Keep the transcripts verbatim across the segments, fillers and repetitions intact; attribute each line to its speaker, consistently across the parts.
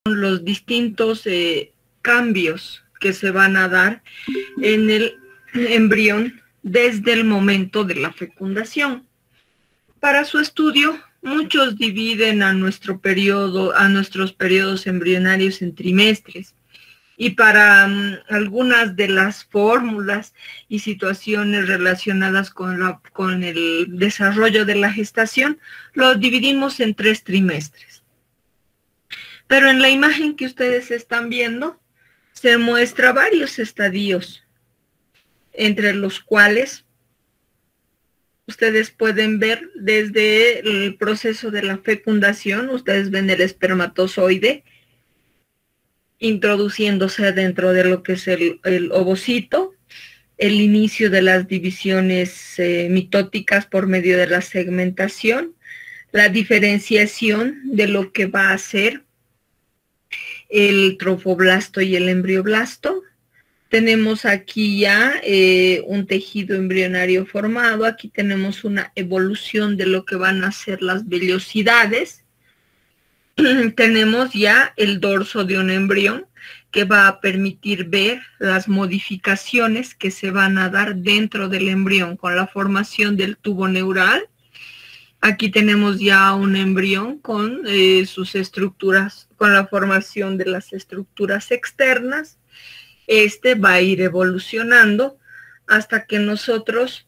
Speaker 1: los distintos eh, cambios que se van a dar en el embrión desde el momento de la fecundación. Para su estudio, muchos dividen a nuestro periodo, a nuestros periodos embrionarios en trimestres. Y para um, algunas de las fórmulas y situaciones relacionadas con, la, con el desarrollo de la gestación, lo dividimos en tres trimestres. Pero en la imagen que ustedes están viendo, se muestra varios estadios, entre los cuales ustedes pueden ver desde el proceso de la fecundación, ustedes ven el espermatozoide introduciéndose dentro de lo que es el, el ovocito, el inicio de las divisiones eh, mitóticas por medio de la segmentación, la diferenciación de lo que va a ser el trofoblasto y el embrioblasto. Tenemos aquí ya eh, un tejido embrionario formado, aquí tenemos una evolución de lo que van a ser las vellosidades. Tenemos ya el dorso de un embrión que va a permitir ver las modificaciones que se van a dar dentro del embrión con la formación del tubo neural. Aquí tenemos ya un embrión con eh, sus estructuras, con la formación de las estructuras externas. Este va a ir evolucionando hasta que nosotros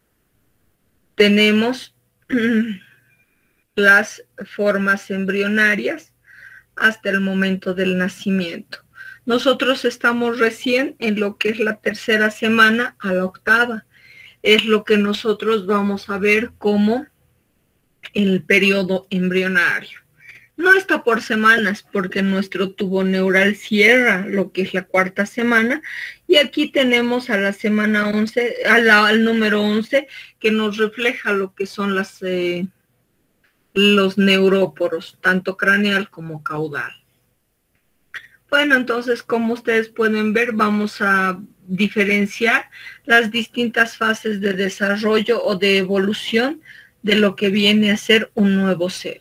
Speaker 1: tenemos las formas embrionarias hasta el momento del nacimiento. Nosotros estamos recién en lo que es la tercera semana a la octava. Es lo que nosotros vamos a ver como el periodo embrionario. No está por semanas porque nuestro tubo neural cierra lo que es la cuarta semana y aquí tenemos a la semana once, a la, al número once que nos refleja lo que son las, eh, los neuróporos, tanto craneal como caudal. Bueno, entonces como ustedes pueden ver vamos a diferenciar las distintas fases de desarrollo o de evolución de lo que viene a ser un nuevo ser.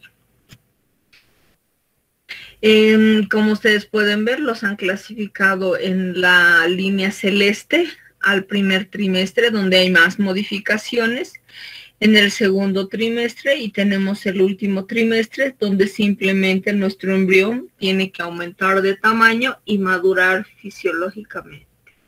Speaker 1: Eh, como ustedes pueden ver, los han clasificado en la línea celeste al primer trimestre, donde hay más modificaciones, en el segundo trimestre y tenemos el último trimestre, donde simplemente nuestro embrión tiene que aumentar de tamaño y madurar fisiológicamente.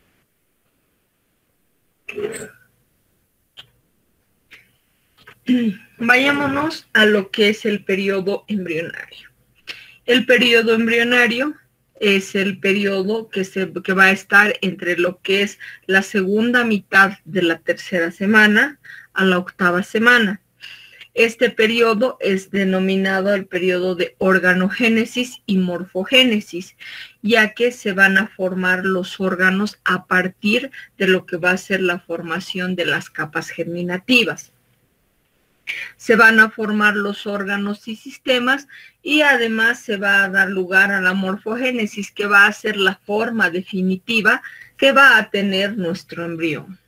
Speaker 1: Vayámonos a lo que es el periodo embrionario. El periodo embrionario es el periodo que, se, que va a estar entre lo que es la segunda mitad de la tercera semana a la octava semana. Este periodo es denominado el periodo de organogénesis y morfogénesis, ya que se van a formar los órganos a partir de lo que va a ser la formación de las capas germinativas. Se van a formar los órganos y sistemas y además se va a dar lugar a la morfogénesis, que va a ser la forma definitiva que va a tener nuestro embrión.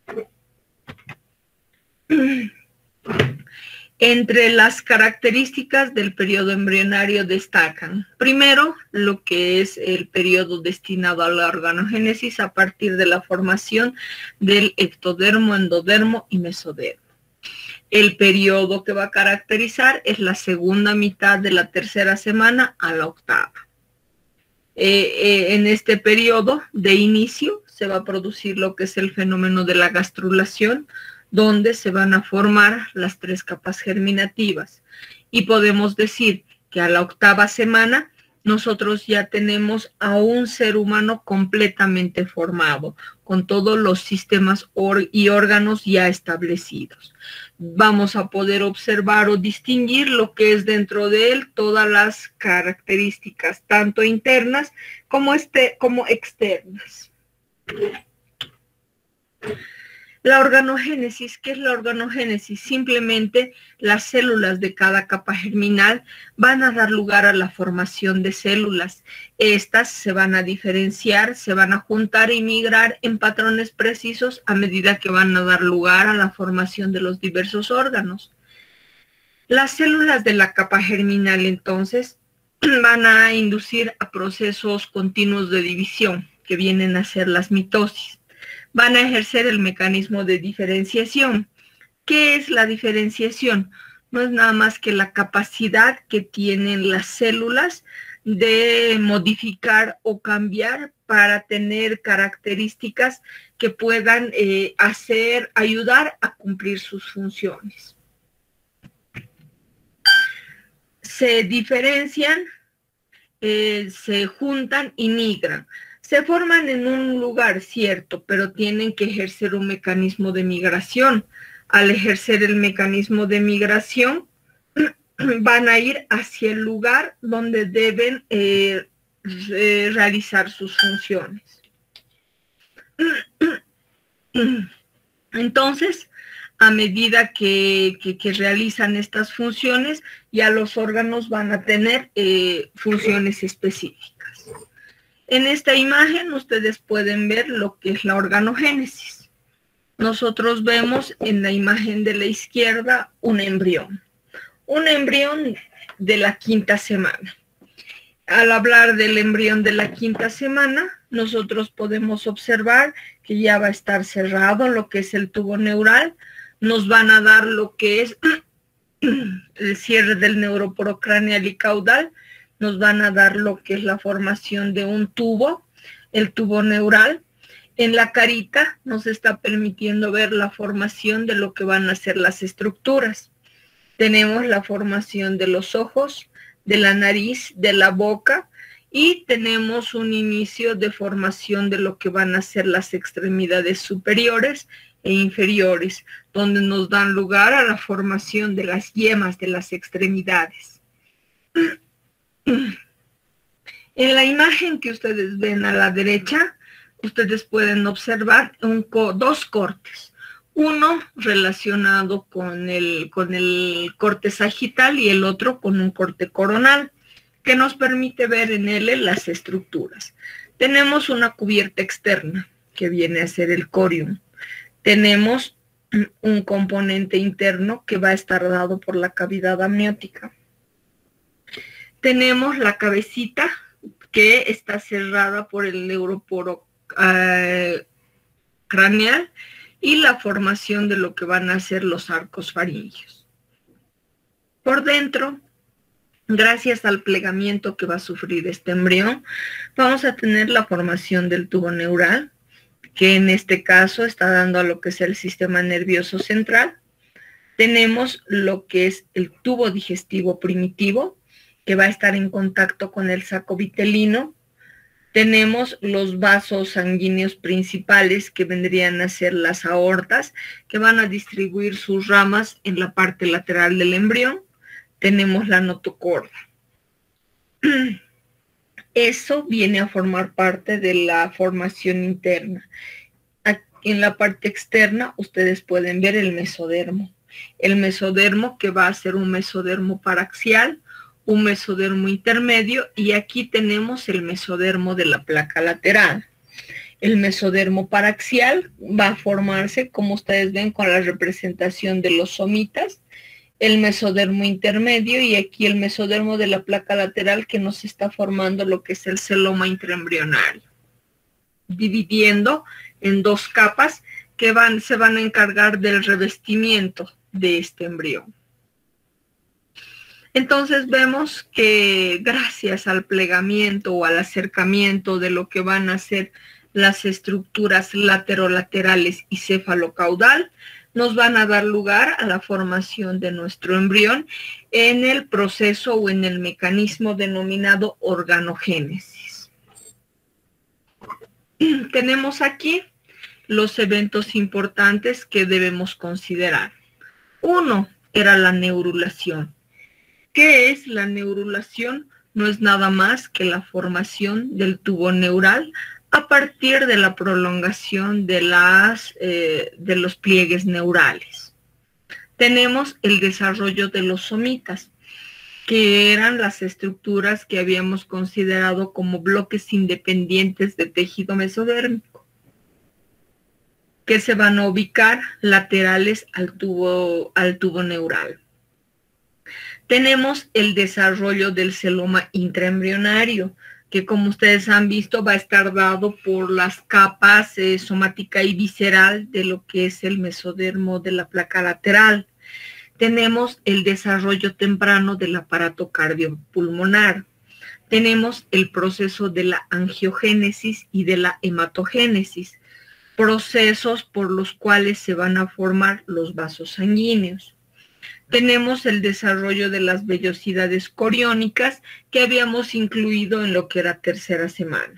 Speaker 1: Entre las características del periodo embrionario destacan, primero, lo que es el periodo destinado a la organogénesis a partir de la formación del ectodermo, endodermo y mesodermo. El periodo que va a caracterizar es la segunda mitad de la tercera semana a la octava. Eh, eh, en este periodo de inicio se va a producir lo que es el fenómeno de la gastrulación, donde se van a formar las tres capas germinativas. Y podemos decir que a la octava semana nosotros ya tenemos a un ser humano completamente formado, con todos los sistemas or- y órganos ya establecidos. Vamos a poder observar o distinguir lo que es dentro de él todas las características, tanto internas como, este, como externas. La organogénesis, ¿qué es la organogénesis? Simplemente las células de cada capa germinal van a dar lugar a la formación de células. Estas se van a diferenciar, se van a juntar y migrar en patrones precisos a medida que van a dar lugar a la formación de los diversos órganos. Las células de la capa germinal, entonces, van a inducir a procesos continuos de división, que vienen a ser las mitosis. Van a ejercer el mecanismo de diferenciación. ¿Qué es la diferenciación? No es nada más que la capacidad que tienen las células de modificar o cambiar para tener características que puedan eh, hacer, ayudar a cumplir sus funciones. Se diferencian, eh, se juntan y migran. Se forman en un lugar, cierto, pero tienen que ejercer un mecanismo de migración. Al ejercer el mecanismo de migración, van a ir hacia el lugar donde deben eh, eh, realizar sus funciones. Entonces, a medida que, que, que realizan estas funciones, ya los órganos van a tener eh, funciones específicas. En esta imagen ustedes pueden ver lo que es la organogénesis. Nosotros vemos en la imagen de la izquierda un embrión. Un embrión de la quinta semana. Al hablar del embrión de la quinta semana, nosotros podemos observar que ya va a estar cerrado lo que es el tubo neural. Nos van a dar lo que es el cierre del neuroporo craneal y caudal. Nos van a dar lo que es la formación de un tubo, el tubo neural. En la carita nos está permitiendo ver la formación de lo que van a ser las estructuras. Tenemos la formación de los ojos, de la nariz, de la boca, y tenemos un inicio de formación de lo que van a ser las extremidades superiores e inferiores, donde nos dan lugar a la formación de las yemas de las extremidades. En la imagen que ustedes ven a la derecha, ustedes pueden observar un co- dos cortes. Uno relacionado con el, con el corte sagital y el otro con un corte coronal, que nos permite ver en él las estructuras. Tenemos una cubierta externa, que viene a ser el corium. Tenemos un componente interno que va a estar dado por la cavidad amniótica. Tenemos la cabecita, que está cerrada por el neuroporo eh, craneal, y la formación de lo que van a ser los arcos faringios. Por dentro, gracias al plegamiento que va a sufrir este embrión, vamos a tener la formación del tubo neural, que en este caso está dando a lo que es el sistema nervioso central. Tenemos lo que es el tubo digestivo primitivo, que va a estar en contacto con el saco vitelino. Tenemos los vasos sanguíneos principales, que vendrían a ser las aortas, que van a distribuir sus ramas en la parte lateral del embrión. Tenemos la notocorda. Eso viene a formar parte de la formación interna. En la parte externa ustedes pueden ver el mesodermo. El mesodermo, que va a ser un mesodermo paraxial, un mesodermo intermedio, y aquí tenemos el mesodermo de la placa lateral. El mesodermo paraxial va a formarse, como ustedes ven, con la representación de los somitas, el mesodermo intermedio y aquí el mesodermo de la placa lateral, que nos está formando lo que es el celoma intraembrionario, dividiendo en dos capas que van, se van a encargar del revestimiento de este embrión. Entonces vemos que gracias al plegamiento o al acercamiento de lo que van a ser las estructuras laterolaterales y cefalocaudal, nos van a dar lugar a la formación de nuestro embrión en el proceso o en el mecanismo denominado organogénesis. Tenemos aquí los eventos importantes que debemos considerar. Uno era la neurulación. ¿Qué es la neurulación? No es nada más que la formación del tubo neural a partir de la prolongación de, las, eh, de los pliegues neurales. Tenemos el desarrollo de los somitas, que eran las estructuras que habíamos considerado como bloques independientes de tejido mesodérmico, que se van a ubicar laterales al tubo, al tubo neural. Tenemos el desarrollo del celoma intraembrionario, que como ustedes han visto va a estar dado por las capas eh, somática y visceral de lo que es el mesodermo de la placa lateral. Tenemos el desarrollo temprano del aparato cardiopulmonar. Tenemos el proceso de la angiogénesis y de la hematogénesis, procesos por los cuales se van a formar los vasos sanguíneos. Tenemos el desarrollo de las vellosidades coriónicas que habíamos incluido en lo que era tercera semana.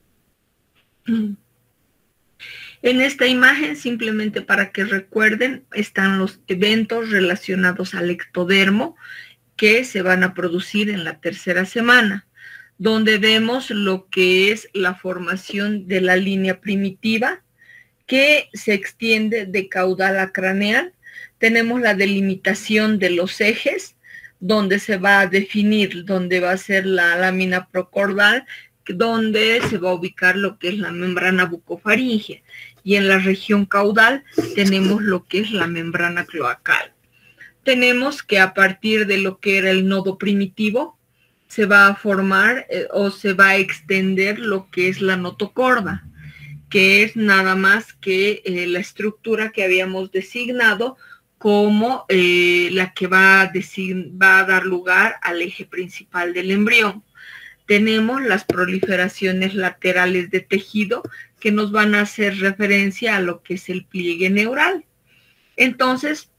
Speaker 1: En esta imagen, simplemente para que recuerden, están los eventos relacionados al ectodermo que se van a producir en la tercera semana, donde vemos lo que es la formación de la línea primitiva que se extiende de caudal a craneal. Tenemos la delimitación de los ejes, donde se va a definir dónde va a ser la lámina procordal, donde se va a ubicar lo que es la membrana bucofaríngea. Y en la región caudal tenemos lo que es la membrana cloacal. Tenemos que a partir de lo que era el nodo primitivo, se va a formar eh, o se va a extender lo que es la notocorda, que es nada más que eh, la estructura que habíamos designado como eh, la que va a, va a dar lugar al eje principal del embrión. Tenemos las proliferaciones laterales de tejido que nos van a hacer referencia a lo que es el pliegue neural. Entonces,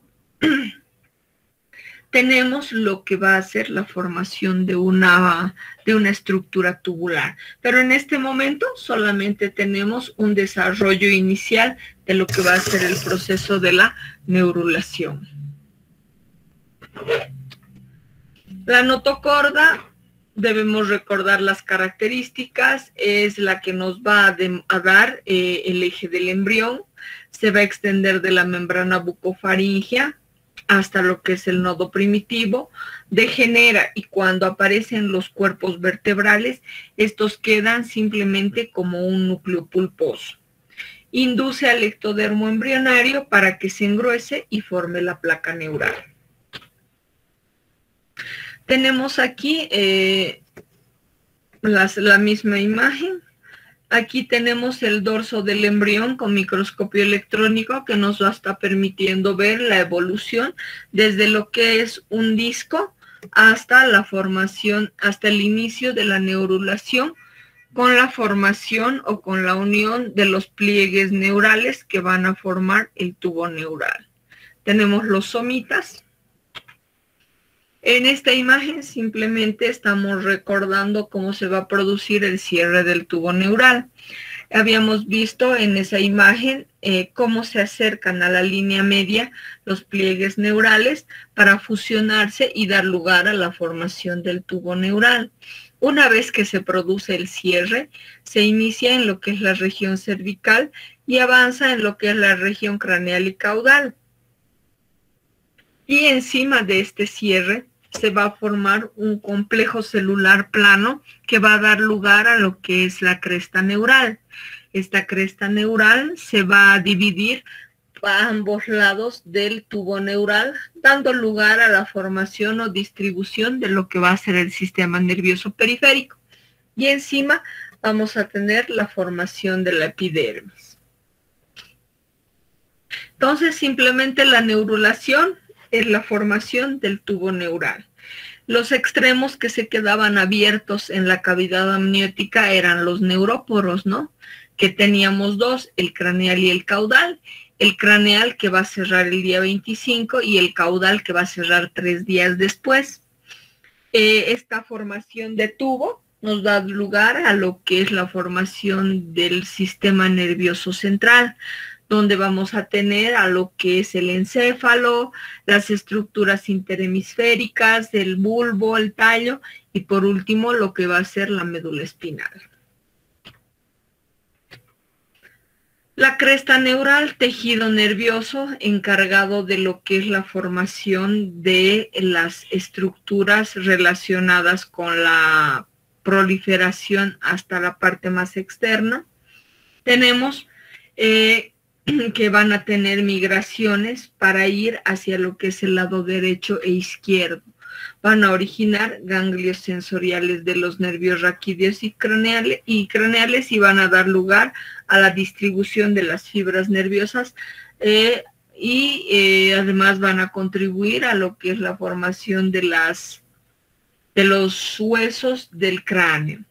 Speaker 1: tenemos lo que va a ser la formación de una, de una estructura tubular. Pero en este momento solamente tenemos un desarrollo inicial de lo que va a ser el proceso de la neurulación. La notocorda, debemos recordar las características, es la que nos va a, de, a dar eh, el eje del embrión, se va a extender de la membrana bucofaríngea hasta lo que es el nodo primitivo, degenera y cuando aparecen los cuerpos vertebrales, estos quedan simplemente como un núcleo pulposo. Induce al ectodermo embrionario para que se engruese y forme la placa neural. Tenemos aquí eh, las, la misma imagen. Aquí tenemos el dorso del embrión con microscopio electrónico que nos va a estar permitiendo ver la evolución desde lo que es un disco hasta la formación, hasta el inicio de la neurulación con la formación o con la unión de los pliegues neurales que van a formar el tubo neural. Tenemos los somitas. En esta imagen simplemente estamos recordando cómo se va a producir el cierre del tubo neural. Habíamos visto en esa imagen eh, cómo se acercan a la línea media los pliegues neurales para fusionarse y dar lugar a la formación del tubo neural. Una vez que se produce el cierre, se inicia en lo que es la región cervical y avanza en lo que es la región craneal y caudal. Y encima de este cierre se va a formar un complejo celular plano que va a dar lugar a lo que es la cresta neural. Esta cresta neural se va a dividir a ambos lados del tubo neural, dando lugar a la formación o distribución de lo que va a ser el sistema nervioso periférico. Y encima vamos a tener la formación de la epidermis. Entonces, simplemente la neurulación es la formación del tubo neural. Los extremos que se quedaban abiertos en la cavidad amniótica eran los neuróporos, ¿no? Que teníamos dos, el craneal y el caudal. El craneal que va a cerrar el día veinticinco y el caudal que va a cerrar tres días después. Eh, esta formación de tubo nos da lugar a lo que es la formación del sistema nervioso central, donde vamos a tener a lo que es el encéfalo, las estructuras interhemisféricas, el bulbo, el tallo y por último lo que va a ser la médula espinal. La cresta neural, tejido nervioso encargado de lo que es la formación de las estructuras relacionadas con la proliferación hasta la parte más externa. Tenemos eh, que van a tener migraciones para ir hacia lo que es el lado derecho e izquierdo. van a originar ganglios sensoriales de los nervios raquídeos y craneales, y craneales y van a dar lugar a la distribución de las fibras nerviosas eh, y eh, además van a contribuir a lo que es la formación de, las, de los huesos del cráneo.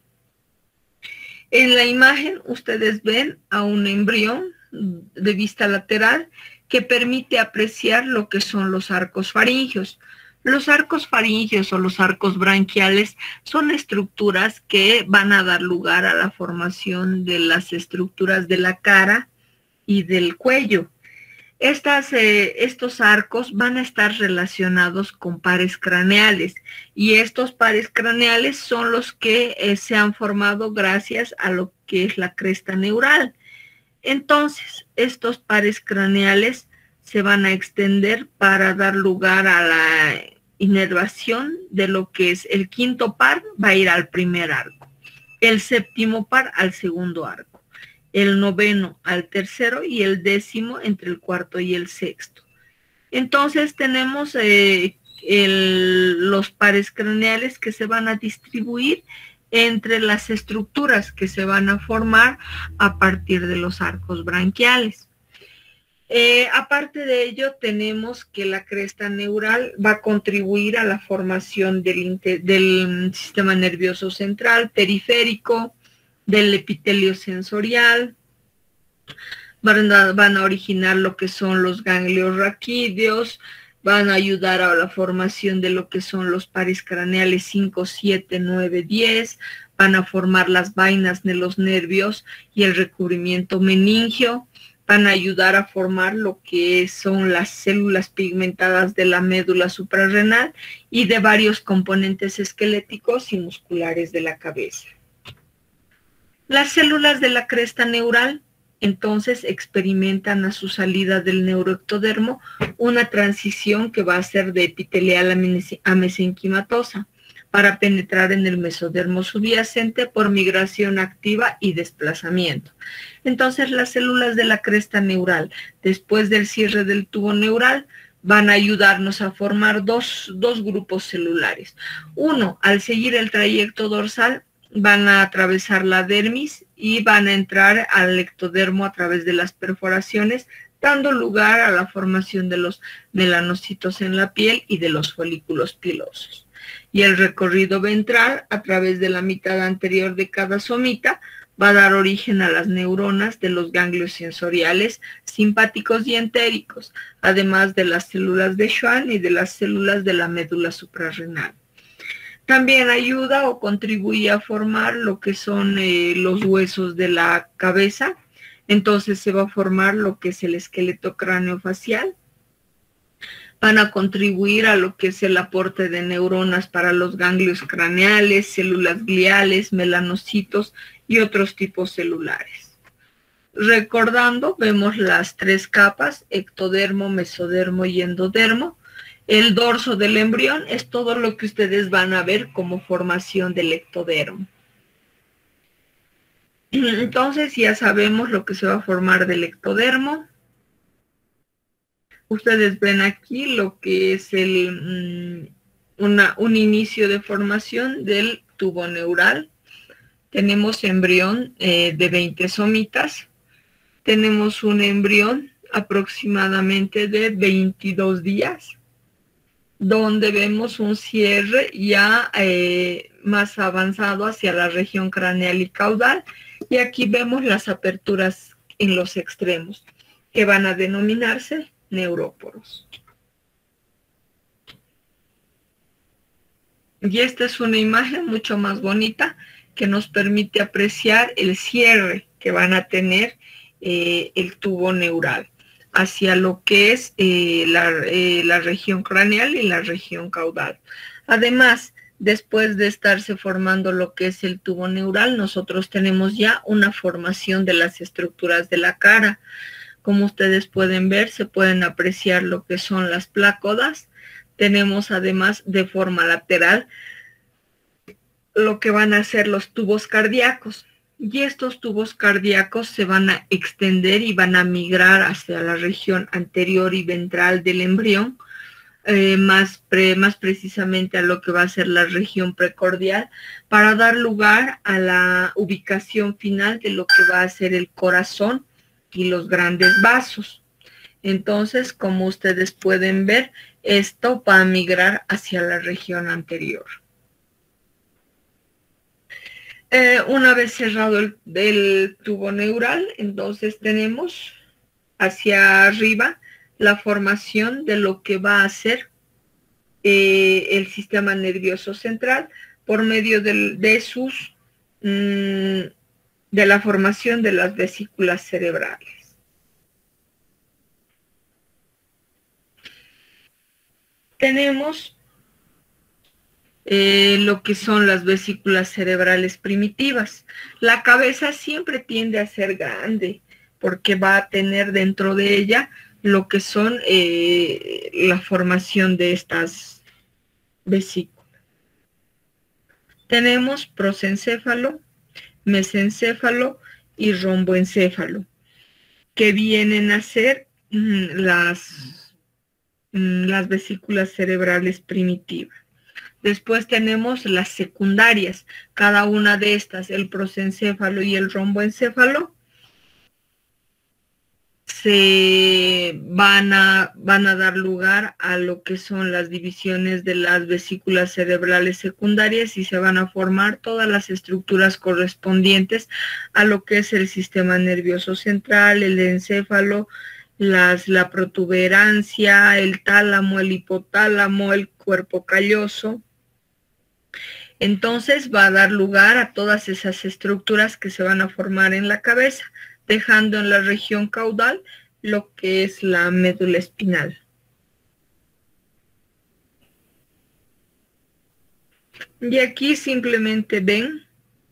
Speaker 1: En la imagen ustedes ven a un embrión de vista lateral que permite apreciar lo que son los arcos faringios. Los arcos faringios o los arcos branquiales son estructuras que van a dar lugar a la formación de las estructuras de la cara y del cuello. Estas, eh, estos arcos van a estar relacionados con pares craneales y estos pares craneales son los que eh, se han formado gracias a lo que es la cresta neural. Entonces, estos pares craneales se van a extender para dar lugar a la inervación de lo que es el quinto par, va a ir al primer arco, el séptimo par al segundo arco, el noveno al tercero y el décimo entre el cuarto y el sexto. Entonces tenemos eh, el, los pares craneales que se van a distribuir entre las estructuras que se van a formar a partir de los arcos branquiales. Eh, aparte de ello, tenemos que la cresta neural va a contribuir a la formación del, del sistema nervioso central, periférico, del epitelio sensorial, van a, van a originar lo que son los ganglios raquídeos, van a ayudar a la formación de lo que son los pares craneales cinco, siete, nueve, diez, van a formar las vainas de los nervios y el recubrimiento meningio, van a ayudar a formar lo que son las células pigmentadas de la médula suprarrenal y de varios componentes esqueléticos y musculares de la cabeza. Las células de la cresta neural entonces experimentan a su salida del neuroectodermo una transición que va a ser de epitelial a mesenquimatosa para penetrar en el mesodermo subyacente por migración activa y desplazamiento. Entonces las células de la cresta neural, después del cierre del tubo neural, van a ayudarnos a formar dos, dos grupos celulares. Uno, al seguir el trayecto dorsal, van a atravesar la dermis y van a entrar al ectodermo a través de las perforaciones, dando lugar a la formación de los melanocitos en la piel y de los folículos pilosos. Y el recorrido ventral, a través de la mitad anterior de cada somita, va a dar origen a las neuronas de los ganglios sensoriales simpáticos y entéricos, además de las células de Schwann y de las células de la médula suprarrenal. También ayuda o contribuye a formar lo que son eh, los huesos de la cabeza. Entonces se va a formar lo que es el esqueleto craneofacial. Van a contribuir a lo que es el aporte de neuronas para los ganglios craneales, células gliales, melanocitos y otros tipos celulares. Recordando, vemos las tres capas, ectodermo, mesodermo y endodermo. El dorso del embrión es todo lo que ustedes van a ver como formación del ectodermo. Entonces ya sabemos lo que se va a formar del ectodermo. Ustedes ven aquí lo que es el, una, un inicio de formación del tubo neural. Tenemos embrión eh, de veinte somitas. Tenemos un embrión aproximadamente de veintidós días, donde vemos un cierre ya eh, más avanzado hacia la región craneal y caudal. Y aquí vemos las aperturas en los extremos, que van a denominarse neuróporos. Y esta es una imagen mucho más bonita que nos permite apreciar el cierre que van a tener eh, el tubo neural hacia lo que es eh, la, eh, la región craneal y la región caudal. Además, después de estarse formando lo que es el tubo neural, nosotros tenemos ya una formación de las estructuras de la cara. Como ustedes pueden ver, se pueden apreciar lo que son las plácodas. Tenemos además de forma lateral lo que van a ser los tubos cardíacos. Y estos tubos cardíacos se van a extender y van a migrar hacia la región anterior y ventral del embrión, eh, más, pre, más precisamente a lo que va a ser la región precordial, para dar lugar a la ubicación final de lo que va a ser el corazón y los grandes vasos. Entonces, como ustedes pueden ver, esto va a migrar hacia la región anterior. Eh, una vez cerrado el, el tubo neural, entonces tenemos hacia arriba la formación de lo que va a ser eh, el sistema nervioso central por medio de, de sus mmm, de la formación de las vesículas cerebrales. Tenemos Eh, lo que son las vesículas cerebrales primitivas. La cabeza siempre tiende a ser grande porque va a tener dentro de ella lo que son eh, la formación de estas vesículas. Tenemos prosencéfalo, mesencéfalo y romboencéfalo, que vienen a ser mm, las, mm, las vesículas cerebrales primitivas. Después tenemos las secundarias, cada una de estas, el prosencéfalo y el romboencéfalo, se van a, van a dar lugar a lo que son las divisiones de las vesículas cerebrales secundarias y se van a formar todas las estructuras correspondientes a lo que es el sistema nervioso central, el encéfalo, las, la protuberancia, el tálamo, el hipotálamo, el cuerpo calloso. Entonces va a dar lugar a todas esas estructuras que se van a formar en la cabeza, dejando en la región caudal lo que es la médula espinal. Y aquí simplemente ven,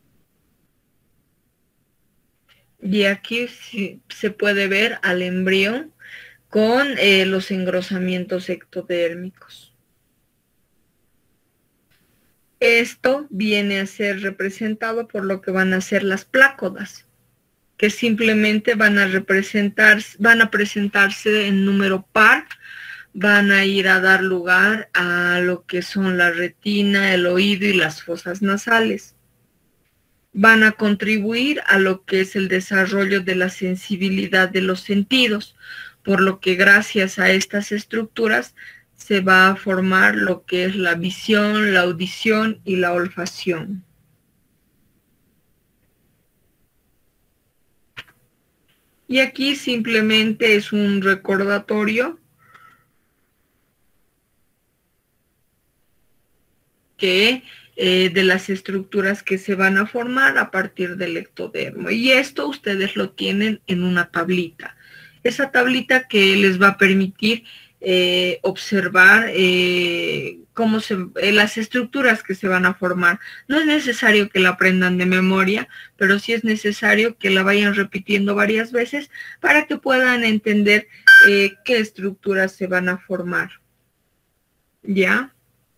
Speaker 1: y aquí se puede ver al embrión con eh, los engrosamientos ectodérmicos. Esto viene a ser representado por lo que van a ser las plácodas, que simplemente van a representar, van a presentarse en número par, van a ir a dar lugar a lo que son la retina, el oído y las fosas nasales. Van a contribuir a lo que es el desarrollo de la sensibilidad de los sentidos, por lo que gracias a estas estructuras se va a formar lo que es la visión, la audición y la olfacción. Y aquí simplemente es un recordatorio que eh, de las estructuras que se van a formar a partir del ectodermo. Y esto ustedes lo tienen en una tablita. Esa tablita que les va a permitir Eh, observar eh, cómo se, eh, las estructuras que se van a formar. No es necesario que la aprendan de memoria, pero sí es necesario que la vayan repitiendo varias veces para que puedan entender eh, qué estructuras se van a formar. ¿Ya?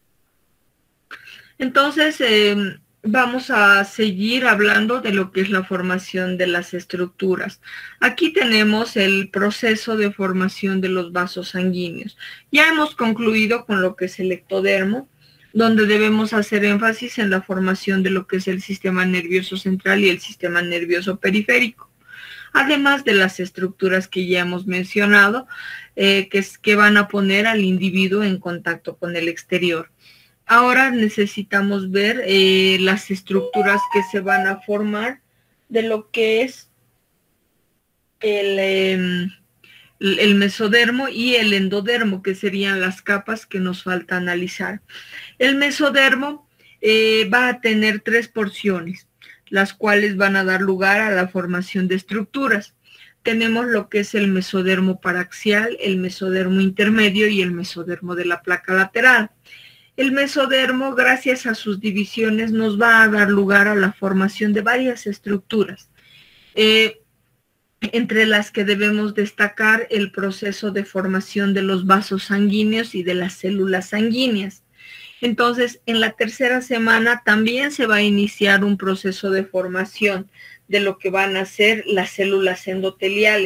Speaker 1: Entonces, eh, vamos a seguir hablando de lo que es la formación de las estructuras. Aquí tenemos el proceso de formación de los vasos sanguíneos. Ya hemos concluido con lo que es el ectodermo, donde debemos hacer énfasis en la formación de lo que es el sistema nervioso central y el sistema nervioso periférico, además de las estructuras que ya hemos mencionado, eh, que, es, que van a poner al individuo en contacto con el exterior. Ahora necesitamos ver eh, las estructuras que se van a formar de lo que es el, eh, el mesodermo y el endodermo, que serían las capas que nos falta analizar. El mesodermo eh, va a tener tres porciones, las cuales van a dar lugar a la formación de estructuras. Tenemos lo que es el mesodermo paraxial, el mesodermo intermedio y el mesodermo de la placa lateral. El mesodermo, gracias a sus divisiones, nos va a dar lugar a la formación de varias estructuras, eh, entre las que debemos destacar el proceso de formación de los vasos sanguíneos y de las células sanguíneas. Entonces, en la tercera semana también se va a iniciar un proceso de formación de lo que van a ser las células endoteliales,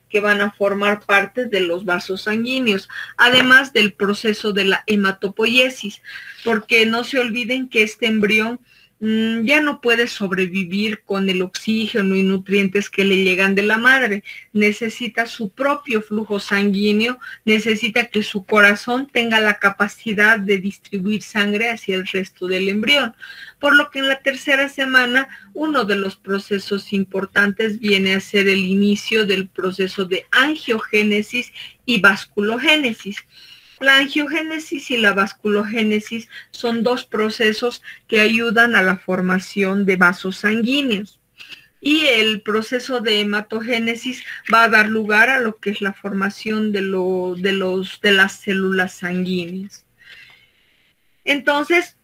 Speaker 1: que van a formar parte de los vasos sanguíneos, además del proceso de la hematopoiesis, porque no se olviden que este embrión mmm, ya no puede sobrevivir con el oxígeno y nutrientes que le llegan de la madre, necesita su propio flujo sanguíneo, necesita que su corazón tenga la capacidad de distribuir sangre hacia el resto del embrión, por lo que en la tercera semana uno de los procesos importantes viene a ser el inicio del proceso de angiogénesis y vasculogénesis. La angiogénesis y la vasculogénesis son dos procesos que ayudan a la formación de vasos sanguíneos. Y el proceso de hematogénesis va a dar lugar a lo que es la formación de, lo, de, los, de las células sanguíneas. Entonces,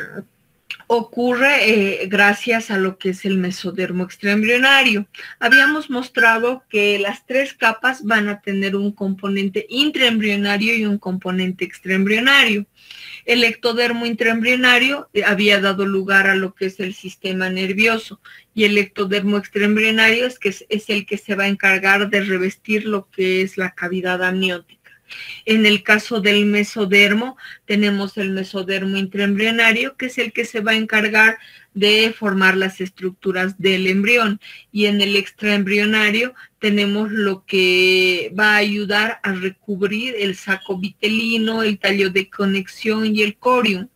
Speaker 1: ocurre eh, gracias a lo que es el mesodermo extraembrionario. Habíamos mostrado que las tres capas van a tener un componente intraembrionario y un componente extraembrionario. El ectodermo intraembrionario había dado lugar a lo que es el sistema nervioso y el ectodermo extraembrionario es, que es, es el que se va a encargar de revestir lo que es la cavidad amniótica. En el caso del mesodermo, tenemos el mesodermo intraembrionario, que es el que se va a encargar de formar las estructuras del embrión. Y en el extraembrionario tenemos lo que va a ayudar a recubrir el saco vitelino, el tallo de conexión y el corium.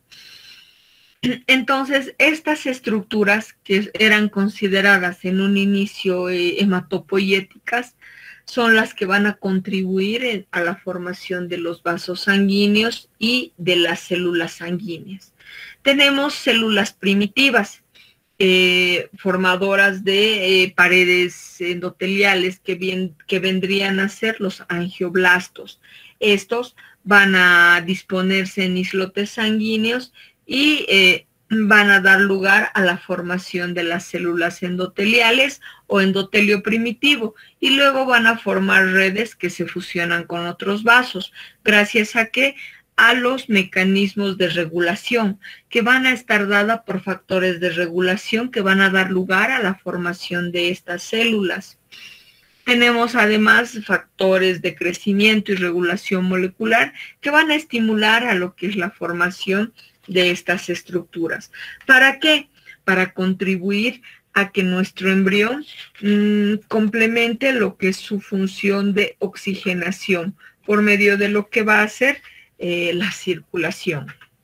Speaker 1: Entonces, estas estructuras que eran consideradas en un inicio eh, hematopoiéticas, son las que van a contribuir a la formación de los vasos sanguíneos y de las células sanguíneas. Tenemos células primitivas, eh, formadoras de eh, paredes endoteliales que, bien, que vendrían a ser los angioblastos. Estos van a disponerse en islotes sanguíneos y eh, van a dar lugar a la formación de las células endoteliales o endotelio primitivo y luego van a formar redes que se fusionan con otros vasos, gracias a que a los mecanismos de regulación que van a estar dadas por factores de regulación que van a dar lugar a la formación de estas células. Tenemos además factores de crecimiento y regulación molecular que van a estimular a lo que es la formación de estas estructuras. ¿Para qué? Para contribuir a que nuestro embrión mmm, complemente lo que es su función de oxigenación por medio de lo que va a hacer eh, la circulación.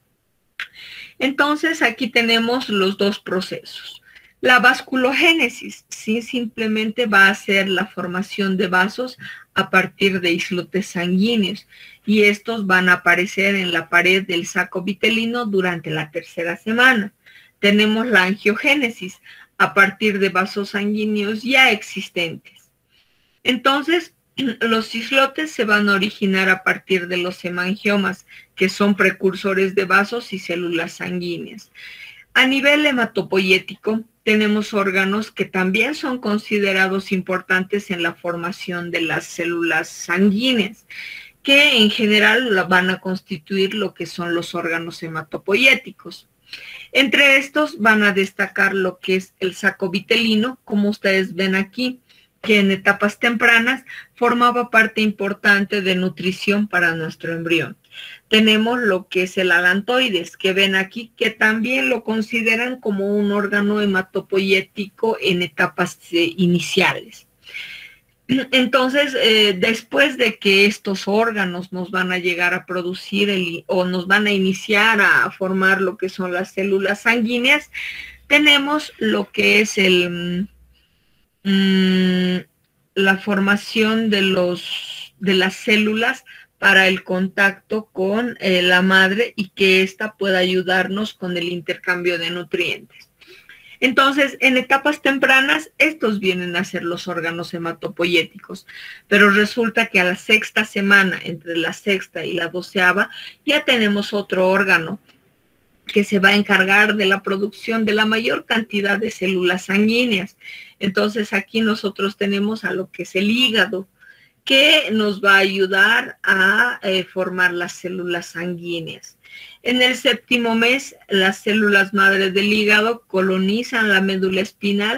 Speaker 1: Entonces, aquí tenemos los dos procesos. La vasculogénesis, sí, simplemente va a ser la formación de vasos a partir de islotes sanguíneos y estos van a aparecer en la pared del saco vitelino durante la tercera semana. Tenemos la angiogénesis a partir de vasos sanguíneos ya existentes. Entonces, los islotes se van a originar a partir de los hemangiomas, que son precursores de vasos y células sanguíneas. A nivel hematopoiético, tenemos órganos que también son considerados importantes en la formación de las células sanguíneas, que en general van a constituir lo que son los órganos hematopoiéticos. Entre estos van a destacar lo que es el saco vitelino, como ustedes ven aquí, que en etapas tempranas formaba parte importante de nutrición para nuestro embrión. Tenemos lo que es el alantoides, que ven aquí, que también lo consideran como un órgano hematopoiético en etapas eh, iniciales. Entonces, eh, después de que estos órganos nos van a llegar a producir el, o nos van a iniciar a formar lo que son las células sanguíneas, tenemos lo que es el, mmm, la formación de, los, de las células para el contacto con eh, la madre y que ésta pueda ayudarnos con el intercambio de nutrientes. Entonces, en etapas tempranas, estos vienen a ser los órganos hematopoiéticos, pero resulta que a la sexta semana, entre la sexta y la doceava, ya tenemos otro órgano que se va a encargar de la producción de la mayor cantidad de células sanguíneas. Entonces, aquí nosotros tenemos a lo que es el hígado, que nos va a ayudar a eh, formar las células sanguíneas. En el séptimo mes, las células madre del hígado colonizan la médula espinal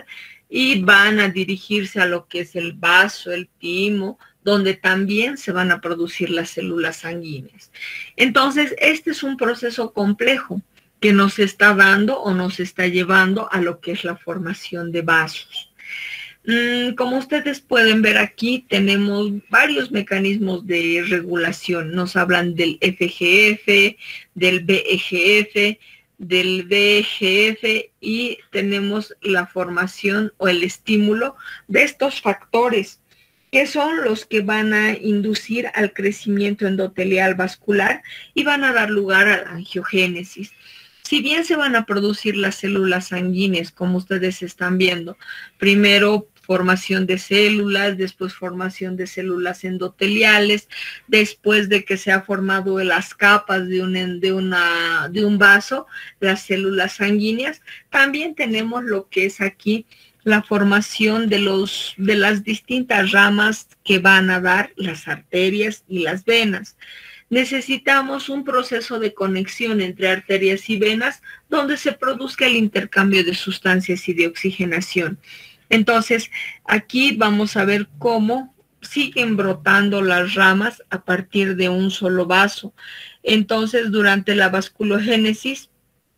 Speaker 1: y van a dirigirse a lo que es el vaso, el timo, donde también se van a producir las células sanguíneas. Entonces, este es un proceso complejo que nos está dando o nos está llevando a lo que es la formación de vasos. Como ustedes pueden ver aquí, tenemos varios mecanismos de regulación. Nos hablan del F G F, del B E G F, del B E G F y tenemos la formación o el estímulo de estos factores, que son los que van a inducir al crecimiento endotelial vascular y van a dar lugar a la angiogénesis. Si bien se van a producir las células sanguíneas, como ustedes están viendo, primero formación de células, después formación de células endoteliales, después de que se ha formado las capas de un, de una, de un vaso, las células sanguíneas, también tenemos lo que es aquí la formación de, los, de las distintas ramas que van a dar las arterias y las venas. Necesitamos un proceso de conexión entre arterias y venas donde se produzca el intercambio de sustancias y de oxigenación. Entonces, aquí vamos a ver cómo siguen brotando las ramas a partir de un solo vaso. Entonces, durante la vasculogénesis,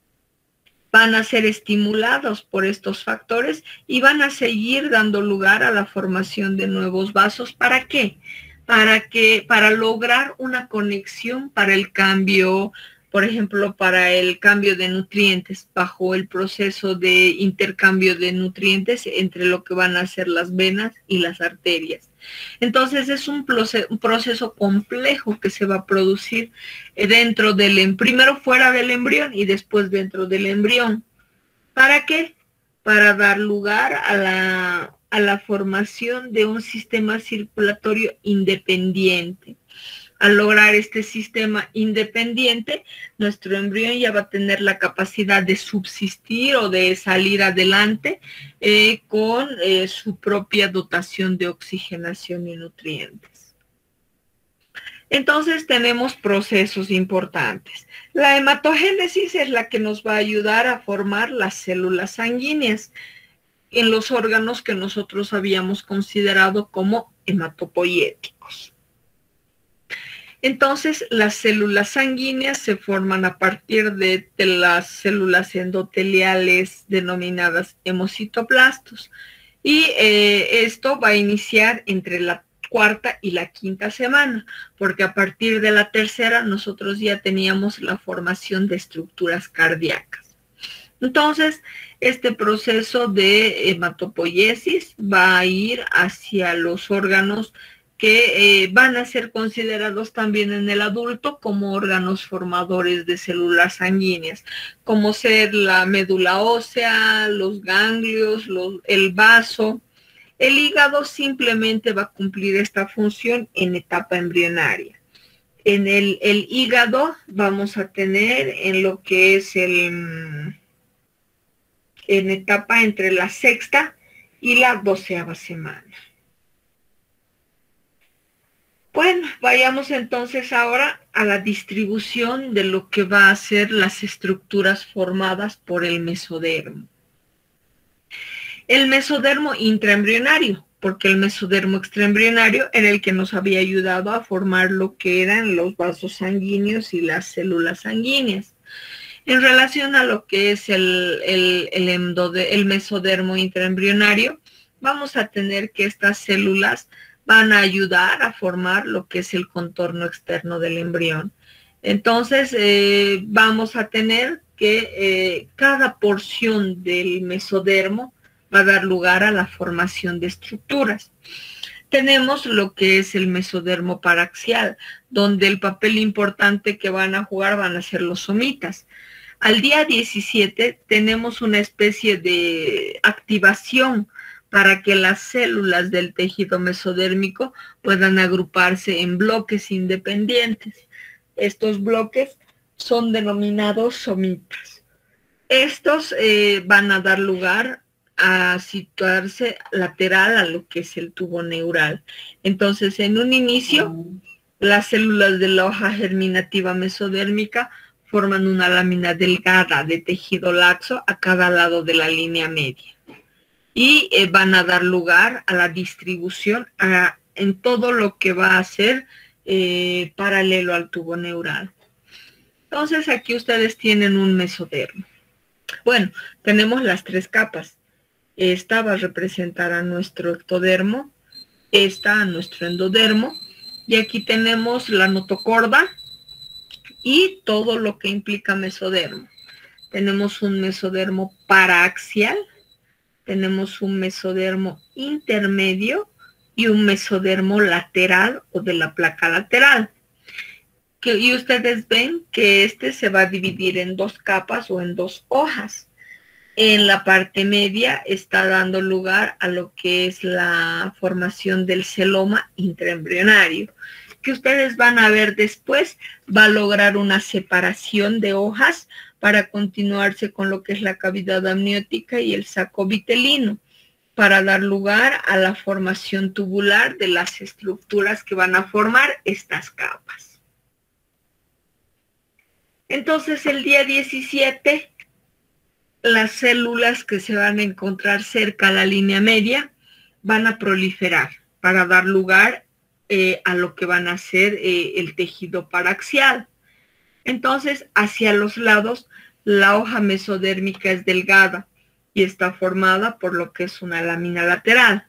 Speaker 1: van a ser estimulados por estos factores y van a seguir dando lugar a la formación de nuevos vasos. ¿Para qué? Para que, para lograr una conexión para el cambio, por ejemplo, para el cambio de nutrientes, bajo el proceso de intercambio de nutrientes entre lo que van a ser las venas y las arterias. Entonces es un proceso, un proceso complejo que se va a producir dentro del, primero fuera del embrión y después dentro del embrión. ¿Para qué? Para dar lugar a la, a la formación de un sistema circulatorio independiente. Al lograr este sistema independiente, nuestro embrión ya va a tener la capacidad de subsistir o de salir adelante eh, con eh, su propia dotación de oxigenación y nutrientes. Entonces tenemos procesos importantes. La hematogénesis es la que nos va a ayudar a formar las células sanguíneas en los órganos que nosotros habíamos considerado como hematopoyéticos. Entonces, las células sanguíneas se forman a partir de, de las células endoteliales denominadas hemocitoplastos. Y eh, esto va a iniciar entre la cuarta y la quinta semana, porque a partir de la tercera nosotros ya teníamos la formación de estructuras cardíacas. Entonces, este proceso de hematopoiesis va a ir hacia los órganos que eh, van a ser considerados también en el adulto como órganos formadores de células sanguíneas, como ser la médula ósea, los ganglios, los, el vaso. El hígado simplemente va a cumplir esta función en etapa embrionaria. En el, el hígado vamos a tener en lo que es el, en etapa entre la sexta y la doceava semana. Bueno, vayamos entonces ahora a la distribución de lo que va a ser las estructuras formadas por el mesodermo. El mesodermo intraembrionario, porque el mesodermo extraembrionario era el que nos había ayudado a formar lo que eran los vasos sanguíneos y las células sanguíneas. En relación a lo que es el, el, el, endode, el mesodermo intraembrionario, vamos a tener que estas células van a ayudar a formar lo que es el contorno externo del embrión. Entonces, eh, vamos a tener que eh, cada porción del mesodermo va a dar lugar a la formación de estructuras. Tenemos lo que es el mesodermo paraxial, donde el papel importante que van a jugar van a ser los somitas. Al día diecisiete tenemos una especie de activación para que las células del tejido mesodérmico puedan agruparse en bloques independientes. Estos bloques son denominados somitas. Estos eh, van a dar lugar a situarse lateral a lo que es el tubo neural. Entonces, en un inicio, las células de la hoja germinativa mesodérmica forman una lámina delgada de tejido laxo a cada lado de la línea media. y eh, van a dar lugar a la distribución a, en todo lo que va a ser eh, paralelo al tubo neural. Entonces aquí ustedes tienen un mesodermo. Bueno, tenemos las tres capas. Esta va a representar a nuestro ectodermo, esta a nuestro endodermo, y aquí tenemos la notocorda y todo lo que implica mesodermo. Tenemos un mesodermo paraaxial, tenemos un mesodermo intermedio y un mesodermo lateral o de la placa lateral. Que, y ustedes ven que este se va a dividir en dos capas o en dos hojas. En la parte media está dando lugar a lo que es la formación del celoma intraembrionario, que ustedes van a ver después, va a lograr una separación de hojas para continuarse con lo que es la cavidad amniótica y el saco vitelino, para dar lugar a la formación tubular de las estructuras que van a formar estas capas. Entonces, el día diecisiete, las células que se van a encontrar cerca a la línea media van a proliferar para dar lugar eh, a lo que van a ser eh, el tejido paraxial. Entonces, hacia los lados, la hoja mesodérmica es delgada y está formada por lo que es una lámina lateral.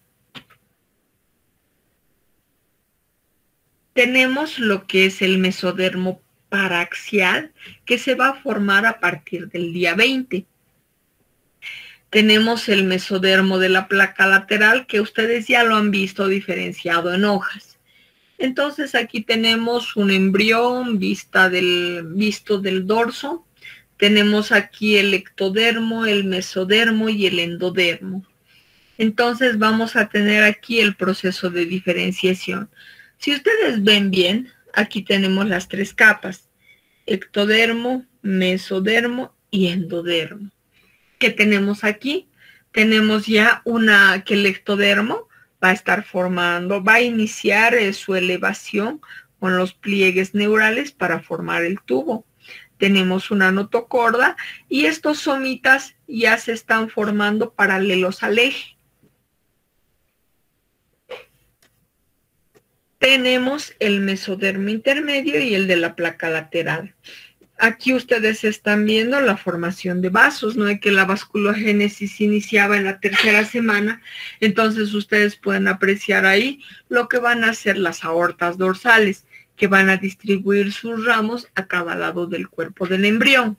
Speaker 1: Tenemos lo que es el mesodermo paraxial, que se va a formar a partir del día veinte. Tenemos el mesodermo de la placa lateral, que ustedes ya lo han visto diferenciado en hojas. Entonces aquí tenemos un embrión vista del, visto del dorso. Tenemos aquí el ectodermo, el mesodermo y el endodermo. Entonces vamos a tener aquí el proceso de diferenciación. Si ustedes ven bien, aquí tenemos las tres capas: ectodermo, mesodermo y endodermo. ¿Qué tenemos aquí? Tenemos ya una que el ectodermo va a estar formando, va a iniciar eh, su elevación con los pliegues neurales para formar el tubo. Tenemos una notocorda y estos somitas ya se están formando paralelos al eje. Tenemos el mesodermo intermedio y el de la placa lateral. Aquí ustedes están viendo la formación de vasos, ¿no? De que la vasculogénesis iniciaba en la tercera semana, entonces ustedes pueden apreciar ahí lo que van a ser las aortas dorsales, que van a distribuir sus ramos a cada lado del cuerpo del embrión.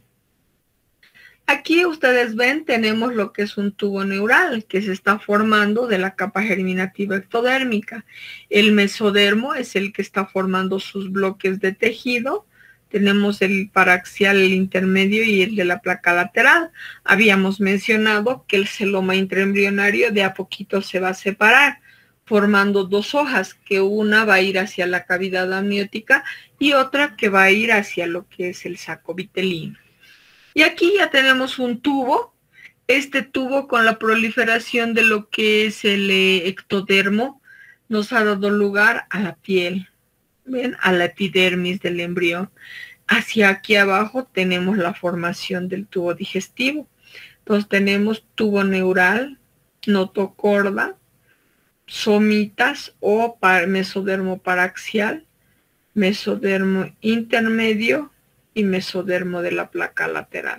Speaker 1: Aquí ustedes ven, tenemos lo que es un tubo neural que se está formando de la capa germinativa ectodérmica. El mesodermo es el que está formando sus bloques de tejido. Tenemos el paraxial, el intermedio y el de la placa lateral. Habíamos mencionado que el celoma intraembrionario de a poquito se va a separar, formando dos hojas, que una va a ir hacia la cavidad amniótica y otra que va a ir hacia lo que es el saco vitelino. Y aquí ya tenemos un tubo. Este tubo, con la proliferación de lo que es el ectodermo, nos ha dado lugar a la piel. ¿Ven? A la epidermis del embrión. Hacia aquí abajo tenemos la formación del tubo digestivo. Entonces tenemos tubo neural, notocorda, somitas o mesodermo paraxial, mesodermo intermedio y mesodermo de la placa lateral.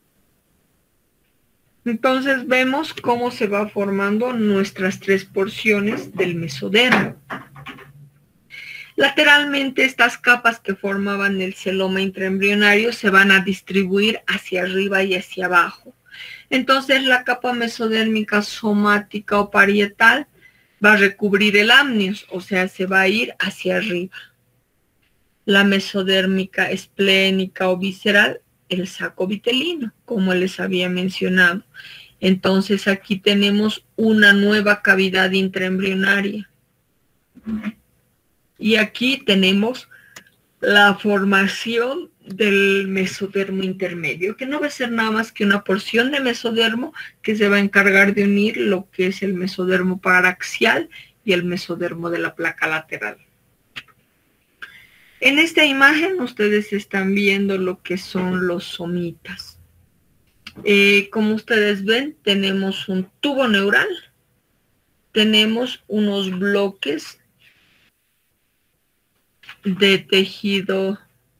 Speaker 1: Entonces vemos cómo se va formando nuestras tres porciones del mesodermo. Lateralmente, estas capas que formaban el celoma intraembrionario se van a distribuir hacia arriba y hacia abajo. Entonces, la capa mesodérmica somática o parietal va a recubrir el amnios, o sea, se va a ir hacia arriba. La mesodérmica esplénica o visceral, el saco vitelino, como les había mencionado. Entonces, aquí tenemos una nueva cavidad intraembrionaria. Y aquí tenemos la formación del mesodermo intermedio, que no va a ser nada más que una porción de mesodermo que se va a encargar de unir lo que es el mesodermo paraxial y el mesodermo de la placa lateral. En esta imagen ustedes están viendo lo que son los somitas. Eh, como ustedes ven, tenemos un tubo neural, tenemos unos bloques de tejido,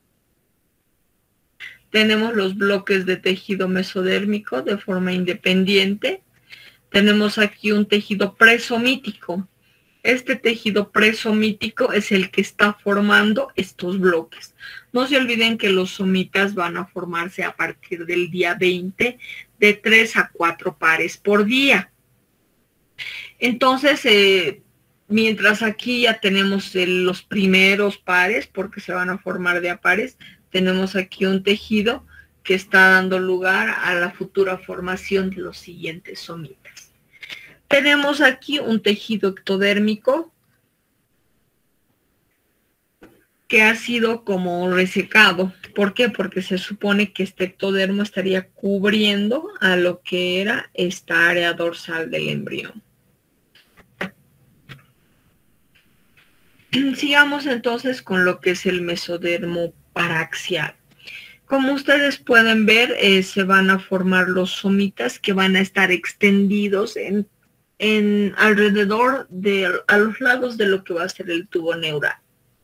Speaker 1: tenemos los bloques de tejido mesodérmico de forma independiente, tenemos aquí un tejido presomítico. Este tejido presomítico es el que está formando estos bloques. No se olviden que los somitas van a formarse a partir del día veinte de tres a cuatro pares por día. Entonces, eh, mientras aquí ya tenemos eh, los primeros pares, porque se van a formar de a pares, tenemos aquí un tejido que está dando lugar a la futura formación de los siguientes somitas. Tenemos aquí un tejido ectodérmico que ha sido como resecado. ¿Por qué? Porque se supone que este ectodermo estaría cubriendo a lo que era esta área dorsal del embrión. Sigamos entonces con lo que es el mesodermo paraxial. Como ustedes pueden ver, eh, se van a formar los somitas que van a estar extendidos en, en alrededor de a los lados de lo que va a ser el tubo neural.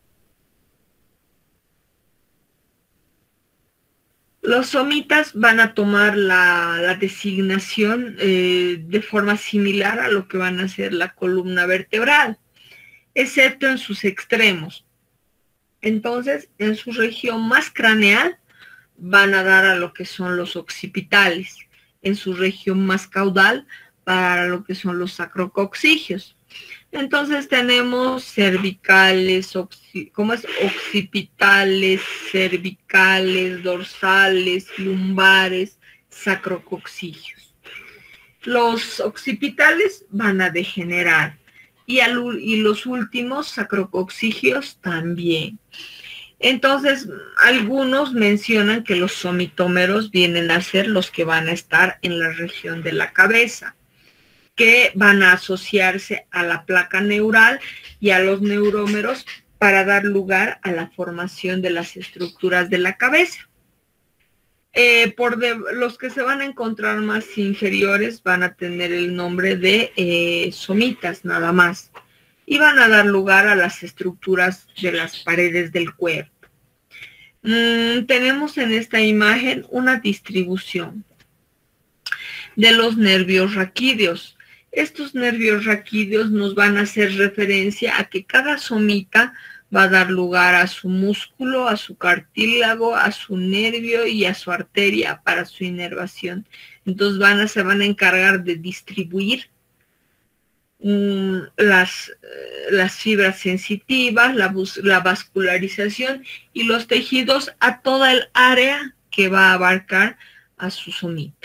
Speaker 1: Los somitas van a tomar la, la designación eh, de forma similar a lo que van a ser la columna vertebral, excepto en sus extremos. Entonces, en su región más craneal van a dar a lo que son los occipitales, en su región más caudal para lo que son los sacrocoxigios. Entonces tenemos cervicales, ¿cómo es? Occipitales, cervicales, dorsales, lumbares, sacrocoxigios. Los occipitales van a degenerar y, al, y los últimos sacrocoxigios también. Entonces, algunos mencionan que los somitómeros vienen a ser los que van a estar en la región de la cabeza, que van a asociarse a la placa neural y a los neurómeros para dar lugar a la formación de las estructuras de la cabeza. Eh, por de, los que se van a encontrar más inferiores van a tener el nombre de eh, somitas nada más y van a dar lugar a las estructuras de las paredes del cuerpo. Mm, tenemos en esta imagen una distribución de los nervios raquídeos. Estos nervios raquídeos nos van a hacer referencia a que cada somita va a dar lugar a su músculo, a su cartílago, a su nervio y a su arteria para su inervación. Entonces van a, se van a encargar de distribuir um, las, las fibras sensitivas, la, la vascularización y los tejidos a toda el área que va a abarcar a su somita.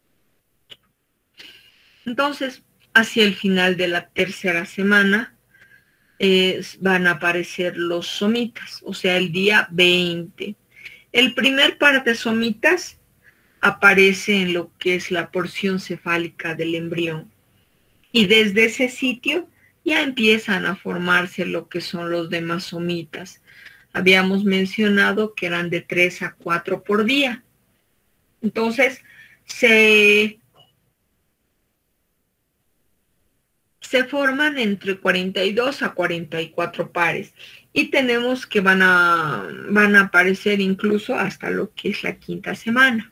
Speaker 1: Entonces, hacia el final de la tercera semana, eh, van a aparecer los somitas, o sea, el día veinte. El primer par de somitas aparece en lo que es la porción cefálica del embrión. Y desde ese sitio ya empiezan a formarse lo que son los demás somitas. Habíamos mencionado que eran de tres a cuatro por día. Entonces, se... se forman entre cuarenta y dos a cuarenta y cuatro pares y tenemos que van a, van a aparecer incluso hasta lo que es la quinta semana.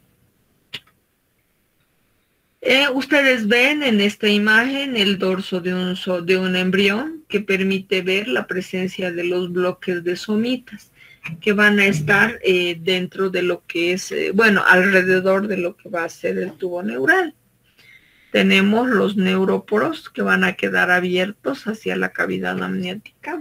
Speaker 1: Eh, ustedes ven en esta imagen el dorso de un, de un embrión que permite ver la presencia de los bloques de somitas que van a estar eh, dentro de lo que es, eh, bueno, alrededor de lo que va a ser el tubo neural. Tenemos los neuróporos que van a quedar abiertos hacia la cavidad amniótica.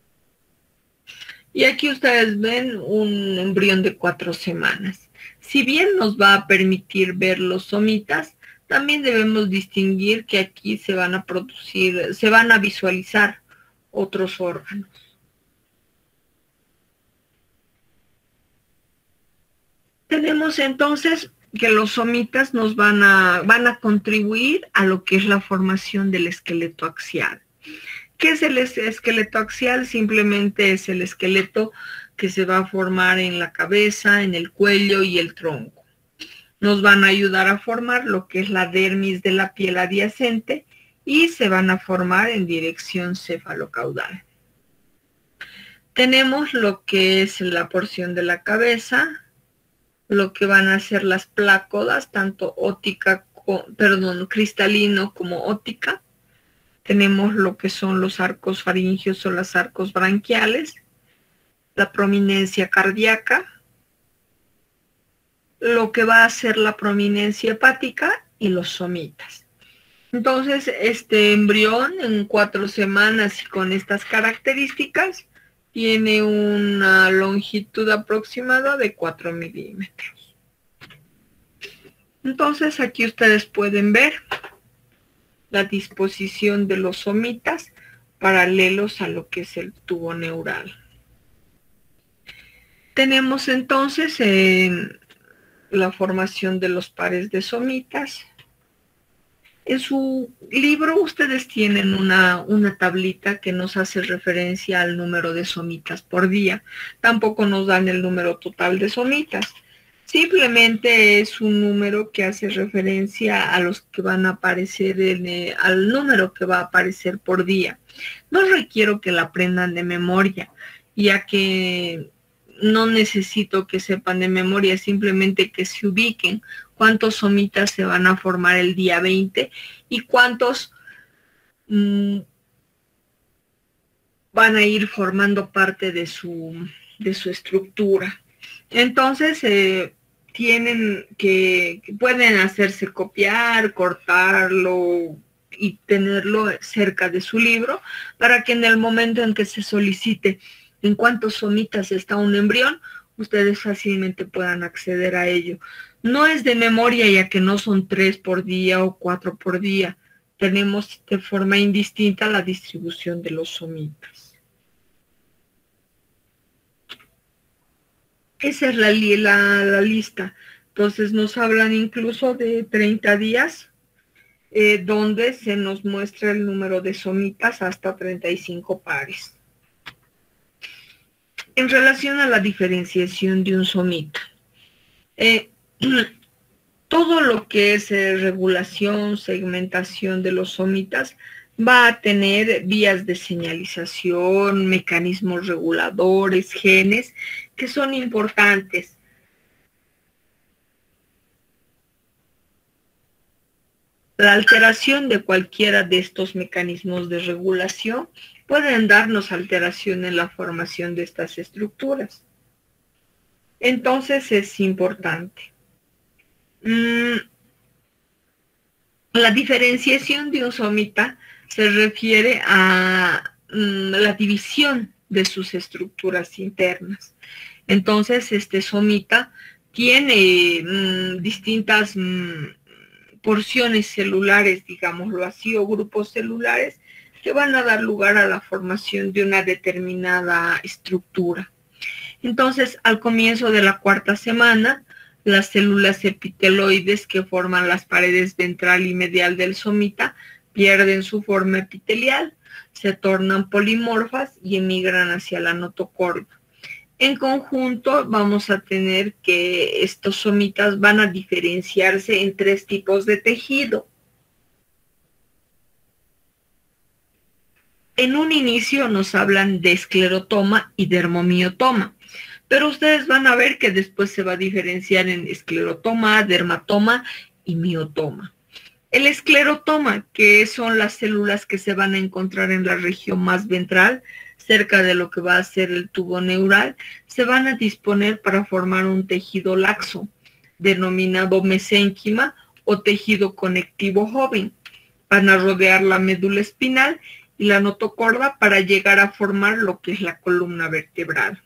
Speaker 1: Y aquí ustedes ven un embrión de cuatro semanas. Si bien nos va a permitir ver los somitas, también debemos distinguir que aquí se van a producir, se van a visualizar otros órganos. Tenemos entonces que los somitas nos van a, van a contribuir a lo que es la formación del esqueleto axial. ¿Qué es el esqueleto axial? Simplemente es el esqueleto que se va a formar en la cabeza, en el cuello y el tronco. nos van a ayudar a formar lo que es la dermis de la piel adyacente y se van a formar en dirección cefalocaudal. Tenemos lo que es la porción de la cabeza, lo que van a ser las plácodas, tanto óptica, perdón, cristalino como óptica. Tenemos lo que son los arcos faringios o los arcos branquiales, la prominencia cardíaca, lo que va a ser la prominencia hepática y los somitas. Entonces, este embrión en cuatro semanas y con estas características tiene una longitud aproximada de cuatro milímetros. Entonces, aquí ustedes pueden ver la disposición de los somitas paralelos a lo que es el tubo neural. Tenemos entonces eh, la formación de los pares de somitas. En su libro ustedes tienen una, una tablita que nos hace referencia al número de somitas por día. Tampoco nos dan el número total de somitas. Simplemente es un número que hace referencia a los que van a aparecer, en, eh, al número que va a aparecer por día. No requiero que la aprendan de memoria, ya que no necesito que sepan de memoria, simplemente que se ubiquen cuántos somitas se van a formar el día veinte y cuántos mmm, van a ir formando parte de su, de su estructura. Entonces, eh, tienen que, que pueden hacerse copiar, cortarlo y tenerlo cerca de su libro para que en el momento en que se solicite en cuántos somitas está un embrión, ustedes fácilmente puedan acceder a ello. No es de memoria, ya que no son tres por día o cuatro por día. Tenemos de forma indistinta la distribución de los somitas. Esa es la, la, la lista. Entonces nos hablan incluso de treinta días, eh, donde se nos muestra el número de somitas hasta treinta y cinco pares. En relación a la diferenciación de un somita, eh, todo lo que es eh, regulación, segmentación de los somitas va a tener vías de señalización, mecanismos reguladores, genes, que son importantes. La alteración de cualquiera de estos mecanismos de regulación pueden darnos alteración en la formación de estas estructuras. Entonces es importante. Mm, la diferenciación de un somita se refiere a mm, la división de sus estructuras internas. Entonces este somita tiene mm, distintas mm, porciones celulares, digámoslo así, o grupos celulares que van a dar lugar a la formación de una determinada estructura. Entonces, al comienzo de la cuarta semana, las células epiteloides que forman las paredes ventral y medial del somita pierden su forma epitelial, se tornan polimorfas y emigran hacia la notocorda. En conjunto vamos a tener que estos somitas van a diferenciarse en tres tipos de tejido. En un inicio nos hablan de esclerotoma y dermomiotoma, pero ustedes van a ver que después se va a diferenciar en esclerotoma, dermatoma y miotoma. El esclerotoma, que son las células que se van a encontrar en la región más ventral, cerca de lo que va a ser el tubo neural, se van a disponer para formar un tejido laxo, denominado mesénquima o tejido conectivo joven. Van a rodear la médula espinal y la notocorda para llegar a formar lo que es la columna vertebral.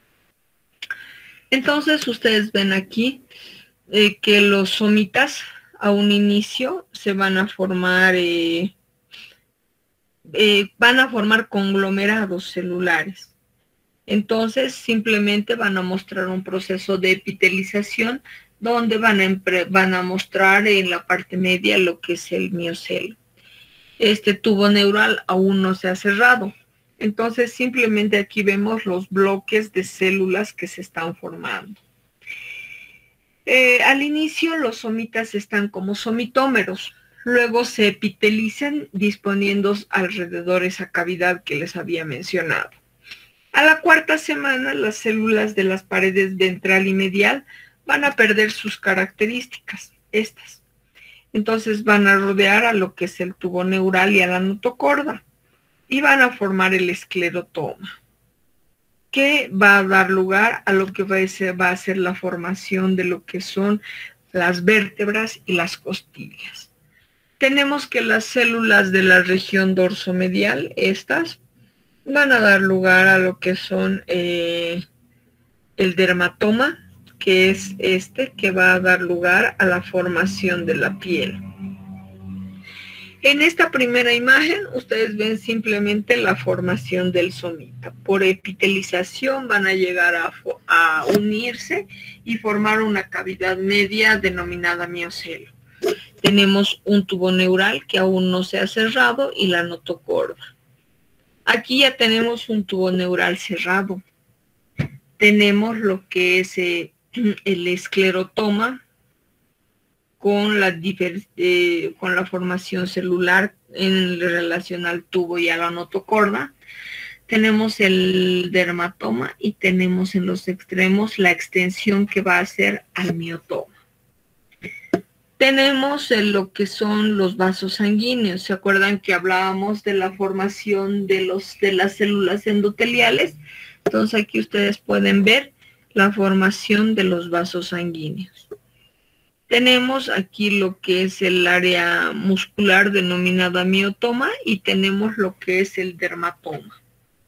Speaker 1: Entonces ustedes ven aquí eh, que los somitas a un inicio se van a formar, eh, eh, van a formar conglomerados celulares. Entonces simplemente van a mostrar un proceso de epitelización donde van a, van a mostrar en la parte media lo que es el miocelo. Este tubo neural aún no se ha cerrado. Entonces simplemente aquí vemos los bloques de células que se están formando. Eh, al inicio los somitas están como somitómeros, luego se epitelizan disponiendo alrededor esa cavidad que les había mencionado. A la cuarta semana las células de las paredes ventral y medial van a perder sus características, estas. Entonces van a rodear a lo que es el tubo neural y a la notocorda y van a formar el esclerotoma, que va a dar lugar a lo que va a ser, va a ser la formación de lo que son las vértebras y las costillas. Tenemos que las células de la región dorsomedial, estas, van a dar lugar a lo que son eh, el dermatoma, que es este, que va a dar lugar a la formación de la piel. En esta primera imagen, ustedes ven simplemente la formación del somita. Por epitelización van a llegar a, a unirse y formar una cavidad media denominada miocelo. Tenemos un tubo neural que aún no se ha cerrado y la notocorda. Aquí ya tenemos un tubo neural cerrado. Tenemos lo que es eh, el esclerotoma, con la, eh, con la formación celular en relación al tubo y a la notocorda. Tenemos el dermatoma y tenemos en los extremos la extensión que va a ser al miotoma. Tenemos en lo que son los vasos sanguíneos. ¿Se acuerdan que hablábamos de la formación de, los, de las células endoteliales? Entonces aquí ustedes pueden ver la formación de los vasos sanguíneos. Tenemos aquí lo que es el área muscular denominada miotoma y tenemos lo que es el dermatoma.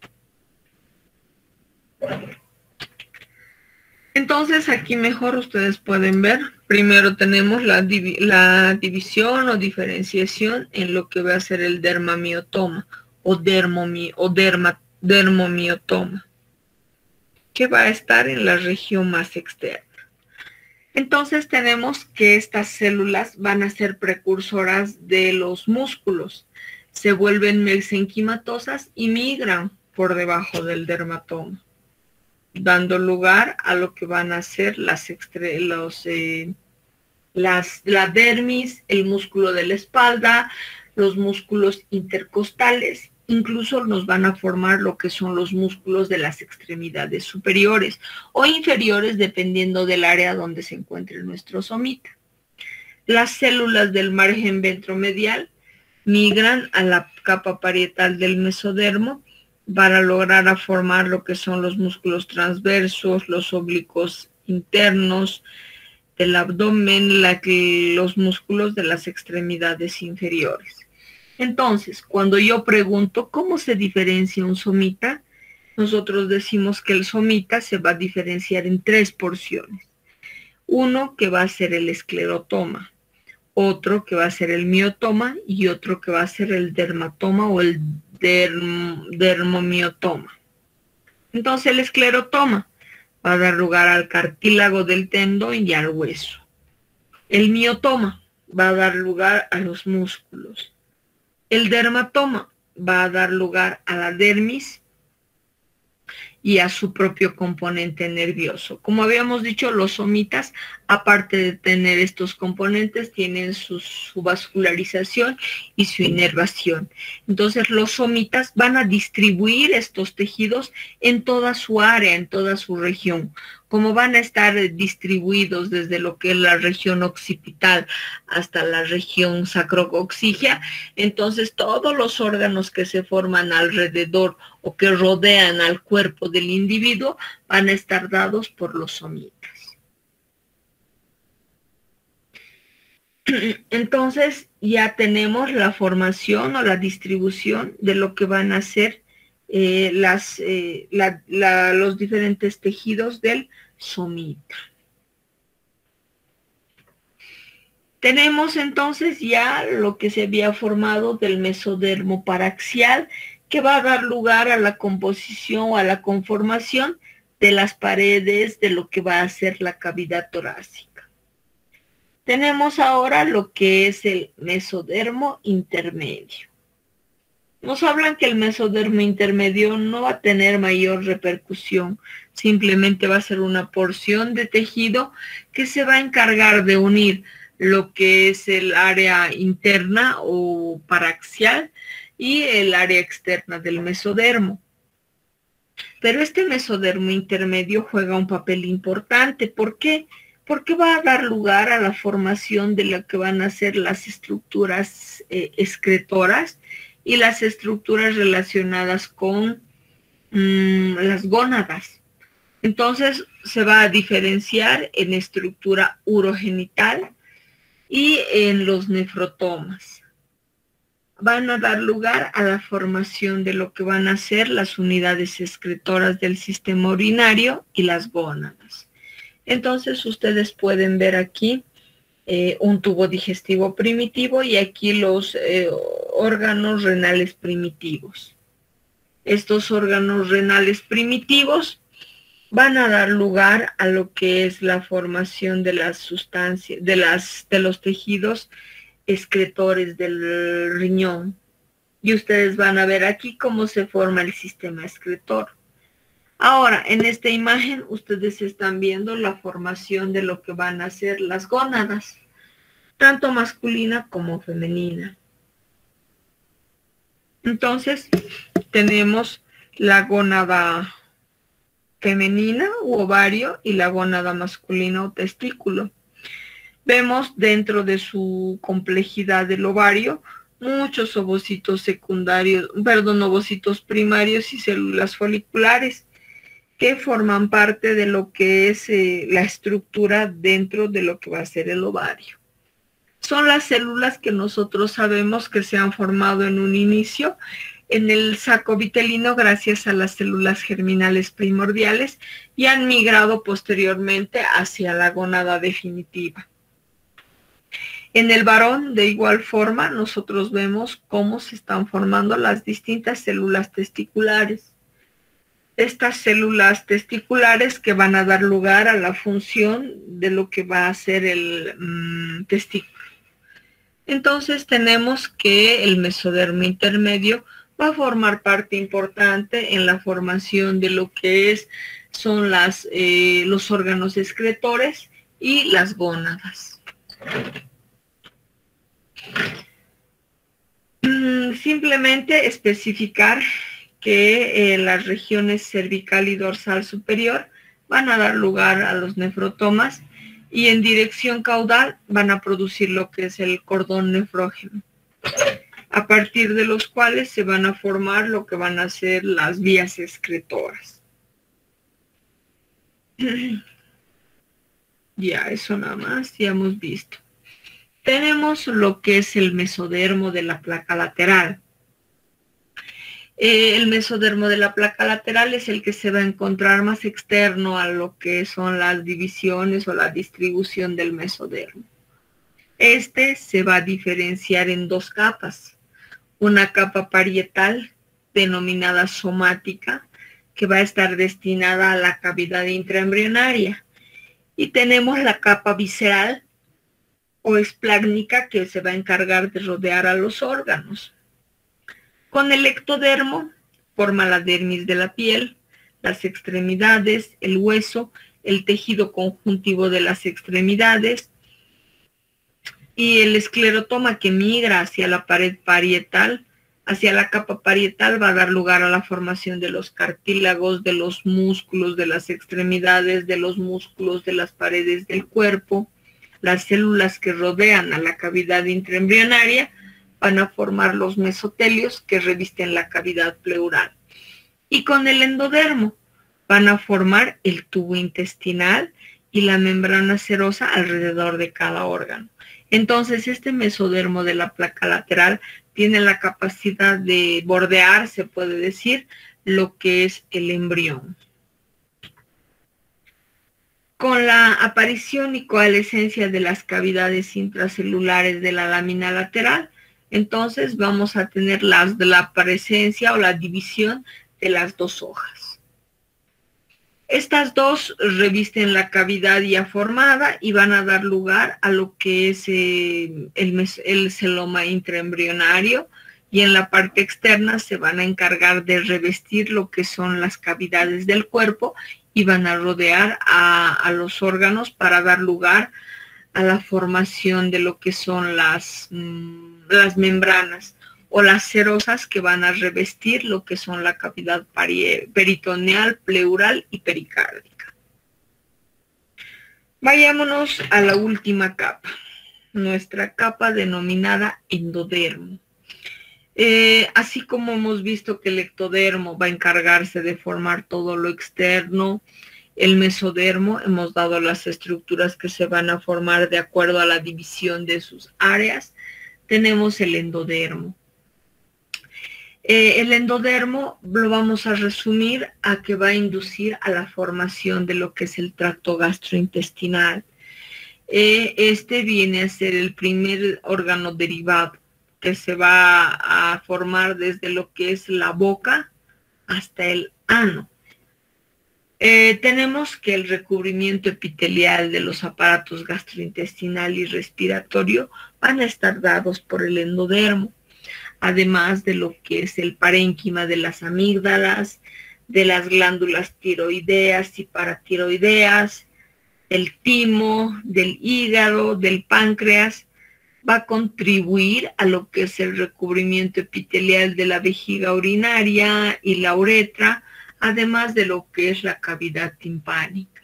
Speaker 1: Entonces aquí mejor ustedes pueden ver, primero tenemos la, div la división o diferenciación en lo que va a ser el dermamiotoma o, dermomi o derma dermomiotoma, que va a estar en la región más externa. Entonces tenemos que estas células van a ser precursoras de los músculos, se vuelven mesenquimatosas y migran por debajo del dermatoma, dando lugar a lo que van a ser las, los, eh, las la dermis, el músculo de la espalda, los músculos intercostales. Incluso nos van a formar lo que son los músculos de las extremidades superiores o inferiores, dependiendo del área donde se encuentre nuestro somita. Las células del margen ventromedial migran a la capa parietal del mesodermo para lograr a formar lo que son los músculos transversos, los oblicuos internos del abdomen, la que, los músculos de las extremidades inferiores. Entonces, cuando yo pregunto cómo se diferencia un somita, nosotros decimos que el somita se va a diferenciar en tres porciones. Uno que va a ser el esclerotoma, otro que va a ser el miotoma y otro que va a ser el dermatoma o el derm dermomiotoma. Entonces el esclerotoma va a dar lugar al cartílago del tendón y al hueso. El miotoma va a dar lugar a los músculos. El dermatoma va a dar lugar a la dermis y a su propio componente nervioso. Como habíamos dicho, los somitas, aparte de tener estos componentes, tienen su, su vascularización y su inervación. Entonces, los somitas van a distribuir estos tejidos en toda su área, en toda su región. Como van a estar distribuidos desde lo que es la región occipital hasta la región sacrococcígea, entonces todos los órganos que se forman alrededor o que rodean al cuerpo del individuo van a estar dados por los somitas. Entonces ya tenemos la formación o la distribución de lo que van a ser eh, las, eh, la, la, los diferentes tejidos del somita. Tenemos entonces ya lo que se había formado del mesodermo paraxial, que va a dar lugar a la composición o a la conformación de las paredes de lo que va a ser la cavidad torácica. Tenemos ahora lo que es el mesodermo intermedio. Nos hablan que el mesodermo intermedio no va a tener mayor repercusión, simplemente va a ser una porción de tejido que se va a encargar de unir lo que es el área interna o paraxial y el área externa del mesodermo. Pero este mesodermo intermedio juega un papel importante. ¿Por qué? Porque va a dar lugar a la formación de lo que van a ser las estructuras eh, excretoras y las estructuras relacionadas con mmm, las gónadas. Entonces se va a diferenciar en estructura urogenital y en los nefrotomas. Van a dar lugar a la formación de lo que van a ser las unidades excretoras del sistema urinario y las gónadas. Entonces ustedes pueden ver aquí eh, un tubo digestivo primitivo y aquí los eh, órganos renales primitivos. Estos órganos renales primitivos van a dar lugar a lo que es la formación de las sustancias, de, las, de los tejidos excretores del riñón. Y ustedes van a ver aquí cómo se forma el sistema excretor. Ahora, en esta imagen, ustedes están viendo la formación de lo que van a ser las gónadas, tanto masculina como femenina. Entonces, tenemos la gónada femenina u ovario y la gónada masculina o testículo. Vemos dentro de su complejidad del ovario muchos ovocitos secundarios, perdón, ovocitos primarios y células foliculares que forman parte de lo que es eh, la estructura dentro de lo que va a ser el ovario. Son las células que nosotros sabemos que se han formado en un inicio en el saco vitelino gracias a las células germinales primordiales y han migrado posteriormente hacia la gónada definitiva. En el varón, de igual forma, nosotros vemos cómo se están formando las distintas células testiculares. Estas células testiculares que van a dar lugar a la función de lo que va a ser el mmm, testículo. Entonces tenemos que el mesodermo intermedio va a formar parte importante en la formación de lo que es, son las, eh, los órganos excretores y las gónadas. Simplemente especificar que eh, las regiones cervical y dorsal superior van a dar lugar a los nefrotomas y en dirección caudal van a producir lo que es el cordón nefrógeno, a partir de los cuales se van a formar lo que van a ser las vías excretoras. Ya, eso nada más, ya hemos visto. Tenemos lo que es el mesodermo de la placa lateral. Eh, el mesodermo de la placa lateral es el que se va a encontrar más externo a lo que son las divisiones o la distribución del mesodermo. Este se va a diferenciar en dos capas. Una capa parietal, denominada somática, que va a estar destinada a la cavidad intraembrionaria. Y tenemos la capa visceral, o esplácnica, que se va a encargar de rodear a los órganos. Con el ectodermo forma la dermis de la piel, las extremidades, el hueso, el tejido conjuntivo de las extremidades y el esclerotoma que migra hacia la pared parietal, hacia la capa parietal va a dar lugar a la formación de los cartílagos, de los músculos de las extremidades, de los músculos de las paredes del cuerpo. Las células que rodean a la cavidad intraembrionaria van a formar los mesotelios que revisten la cavidad pleural. Y con el endodermo van a formar el tubo intestinal y la membrana serosa alrededor de cada órgano. Entonces, este mesodermo de la placa lateral tiene la capacidad de bordear, se puede decir, lo que es el embrión. Con la aparición y coalescencia de las cavidades intracelulares de la lámina lateral, entonces vamos a tener las, la presencia o la división de las dos hojas. Estas dos revisten la cavidad ya formada y van a dar lugar a lo que es eh, el, el celoma intraembrionario y en la parte externa se van a encargar de revestir lo que son las cavidades del cuerpo y van a rodear a, a los órganos para dar lugar a la formación de lo que son las, mmm, las membranas o las serosas que van a revestir lo que son la cavidad peritoneal, pleural y pericárdica. Vayámonos a la última capa, nuestra capa denominada endodermo. Eh, así como hemos visto que el ectodermo va a encargarse de formar todo lo externo, el mesodermo, hemos dado las estructuras que se van a formar de acuerdo a la división de sus áreas, tenemos el endodermo. Eh, el endodermo lo vamos a resumir a que va a inducir a la formación de lo que es el tracto gastrointestinal. Eh, este viene a ser el primer órgano derivado que se va a formar desde lo que es la boca hasta el ano. Eh, tenemos que el recubrimiento epitelial de los aparatos gastrointestinal y respiratorio van a estar dados por el endodermo, además de lo que es el parénquima de las amígdalas, de las glándulas tiroideas y paratiroideas, del timo, del hígado, del páncreas, va a contribuir a lo que es el recubrimiento epitelial de la vejiga urinaria y la uretra, además de lo que es la cavidad timpánica.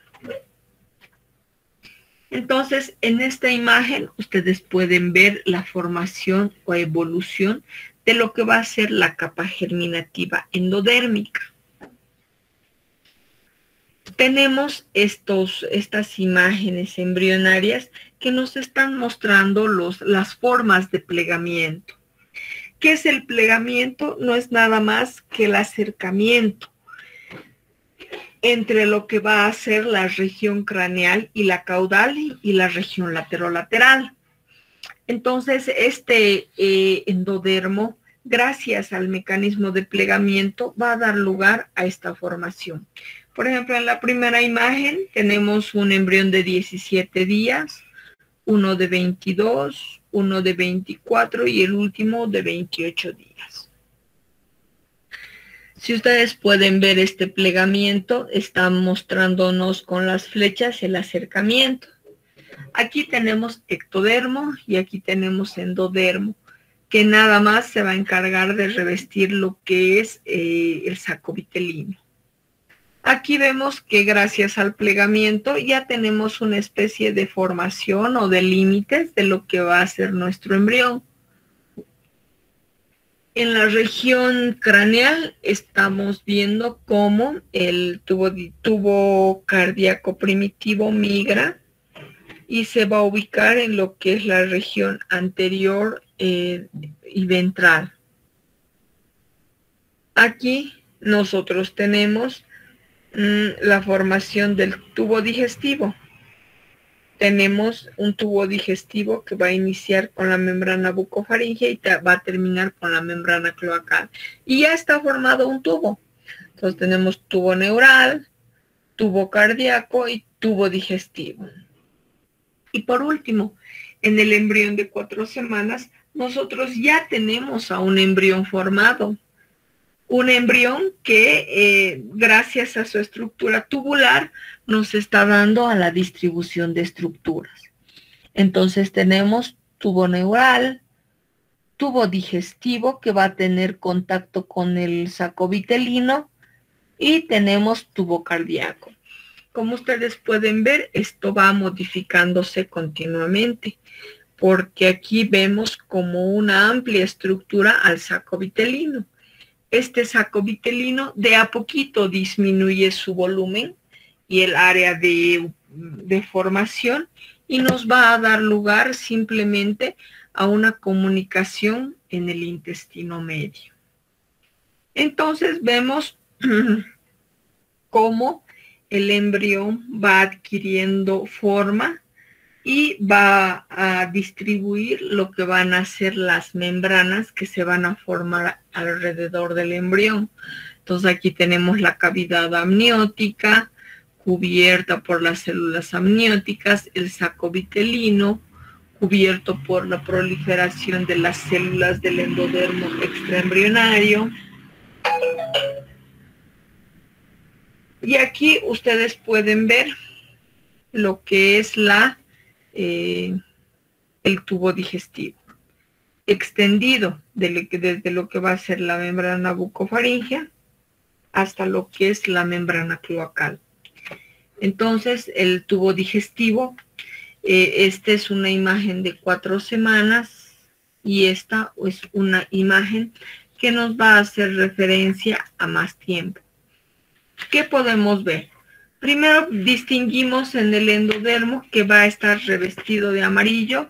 Speaker 1: Entonces, en esta imagen ustedes pueden ver la formación o evolución de lo que va a ser la capa germinativa endodérmica. Tenemos estos, estas imágenes embrionarias que nos están mostrando los, las formas de plegamiento. ¿Qué es el plegamiento? No es nada más que el acercamiento entre lo que va a ser la región craneal y la caudal y la región laterolateral. Entonces, este eh, endodermo, gracias al mecanismo de plegamiento, va a dar lugar a esta formación. Por ejemplo, en la primera imagen tenemos un embrión de diecisiete días, uno de veintidós, uno de veinticuatro y el último de veintiocho días. Si ustedes pueden ver este plegamiento, está mostrándonos con las flechas el acercamiento. Aquí tenemos ectodermo y aquí tenemos endodermo, que nada más se va a encargar de revestir lo que es eh, el saco vitelino. Aquí vemos que gracias al plegamiento ya tenemos una especie de formación o de límites de lo que va a ser nuestro embrión. En la región craneal estamos viendo cómo el tubo, tubo cardíaco primitivo migra y se va a ubicar en lo que es la región anterior eh, y ventral. Aquí nosotros tenemos la formación del tubo digestivo. Tenemos un tubo digestivo que va a iniciar con la membrana bucofaringea y va a terminar con la membrana cloacal. Y ya está formado un tubo. Entonces tenemos tubo neural, tubo cardíaco y tubo digestivo. Y por último, en el embrión de cuatro semanas, nosotros ya tenemos a un embrión formado. Un embrión que, eh, gracias a su estructura tubular, nos está dando a la distribución de estructuras. Entonces tenemos tubo neural, tubo digestivo que va a tener contacto con el saco vitelino y tenemos tubo cardíaco. Como ustedes pueden ver, esto va modificándose continuamente, porque aquí vemos como una amplia estructura al saco vitelino. Este saco vitelino de a poquito disminuye su volumen y el área de, de formación y nos va a dar lugar simplemente a una comunicación en el intestino medio. Entonces vemos cómo el embrión va adquiriendo forma y va a distribuir lo que van a ser las membranas que se van a formar alrededor del embrión. Entonces aquí tenemos la cavidad amniótica cubierta por las células amnióticas, el saco vitelino cubierto por la proliferación de las células del endodermo extraembrionario. Y aquí ustedes pueden ver lo que es la, eh, el tubo digestivo extendido de, desde lo que va a ser la membrana bucofaríngea hasta lo que es la membrana cloacal. Entonces, el tubo digestivo, eh, esta es una imagen de cuatro semanas y esta es una imagen que nos va a hacer referencia a más tiempo. ¿Qué podemos ver? Primero distinguimos en el endodermo que va a estar revestido de amarillo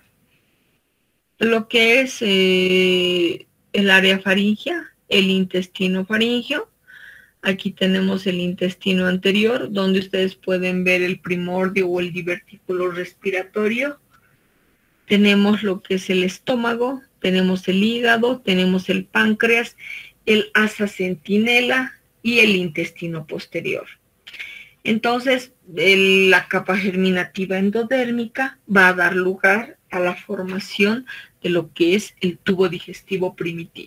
Speaker 1: lo que es eh, el área faríngea, el intestino faríngeo. Aquí tenemos el intestino anterior, donde ustedes pueden ver el primordio o el divertículo respiratorio. Tenemos lo que es el estómago, tenemos el hígado, tenemos el páncreas, el asa centinela y el intestino posterior. Entonces, el, la capa germinativa endodérmica va a dar lugar a la formación de lo que es el tubo digestivo primitivo.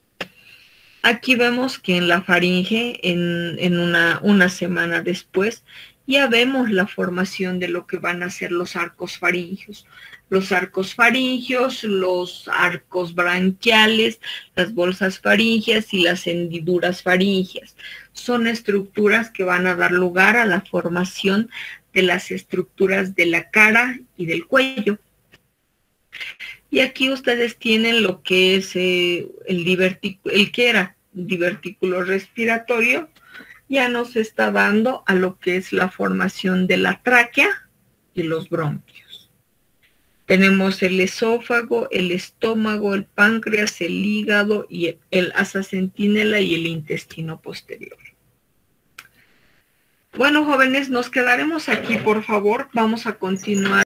Speaker 1: Aquí vemos que en la faringe, en, en una, una semana después, ya vemos la formación de lo que van a ser los arcos faringios. Los arcos faringios, los arcos branquiales, las bolsas faringias y las hendiduras faringias. Son estructuras que van a dar lugar a la formación de las estructuras de la cara y del cuello. Y aquí ustedes tienen lo que es eh, el, divertículo, el que era divertículo respiratorio, ya nos está dando a lo que es la formación de la tráquea y los bronquios. Tenemos el esófago, el estómago, el páncreas, el hígado y el, el asa centinela y el intestino posterior. Bueno, jóvenes, nos quedaremos aquí, por favor. Vamos a continuar.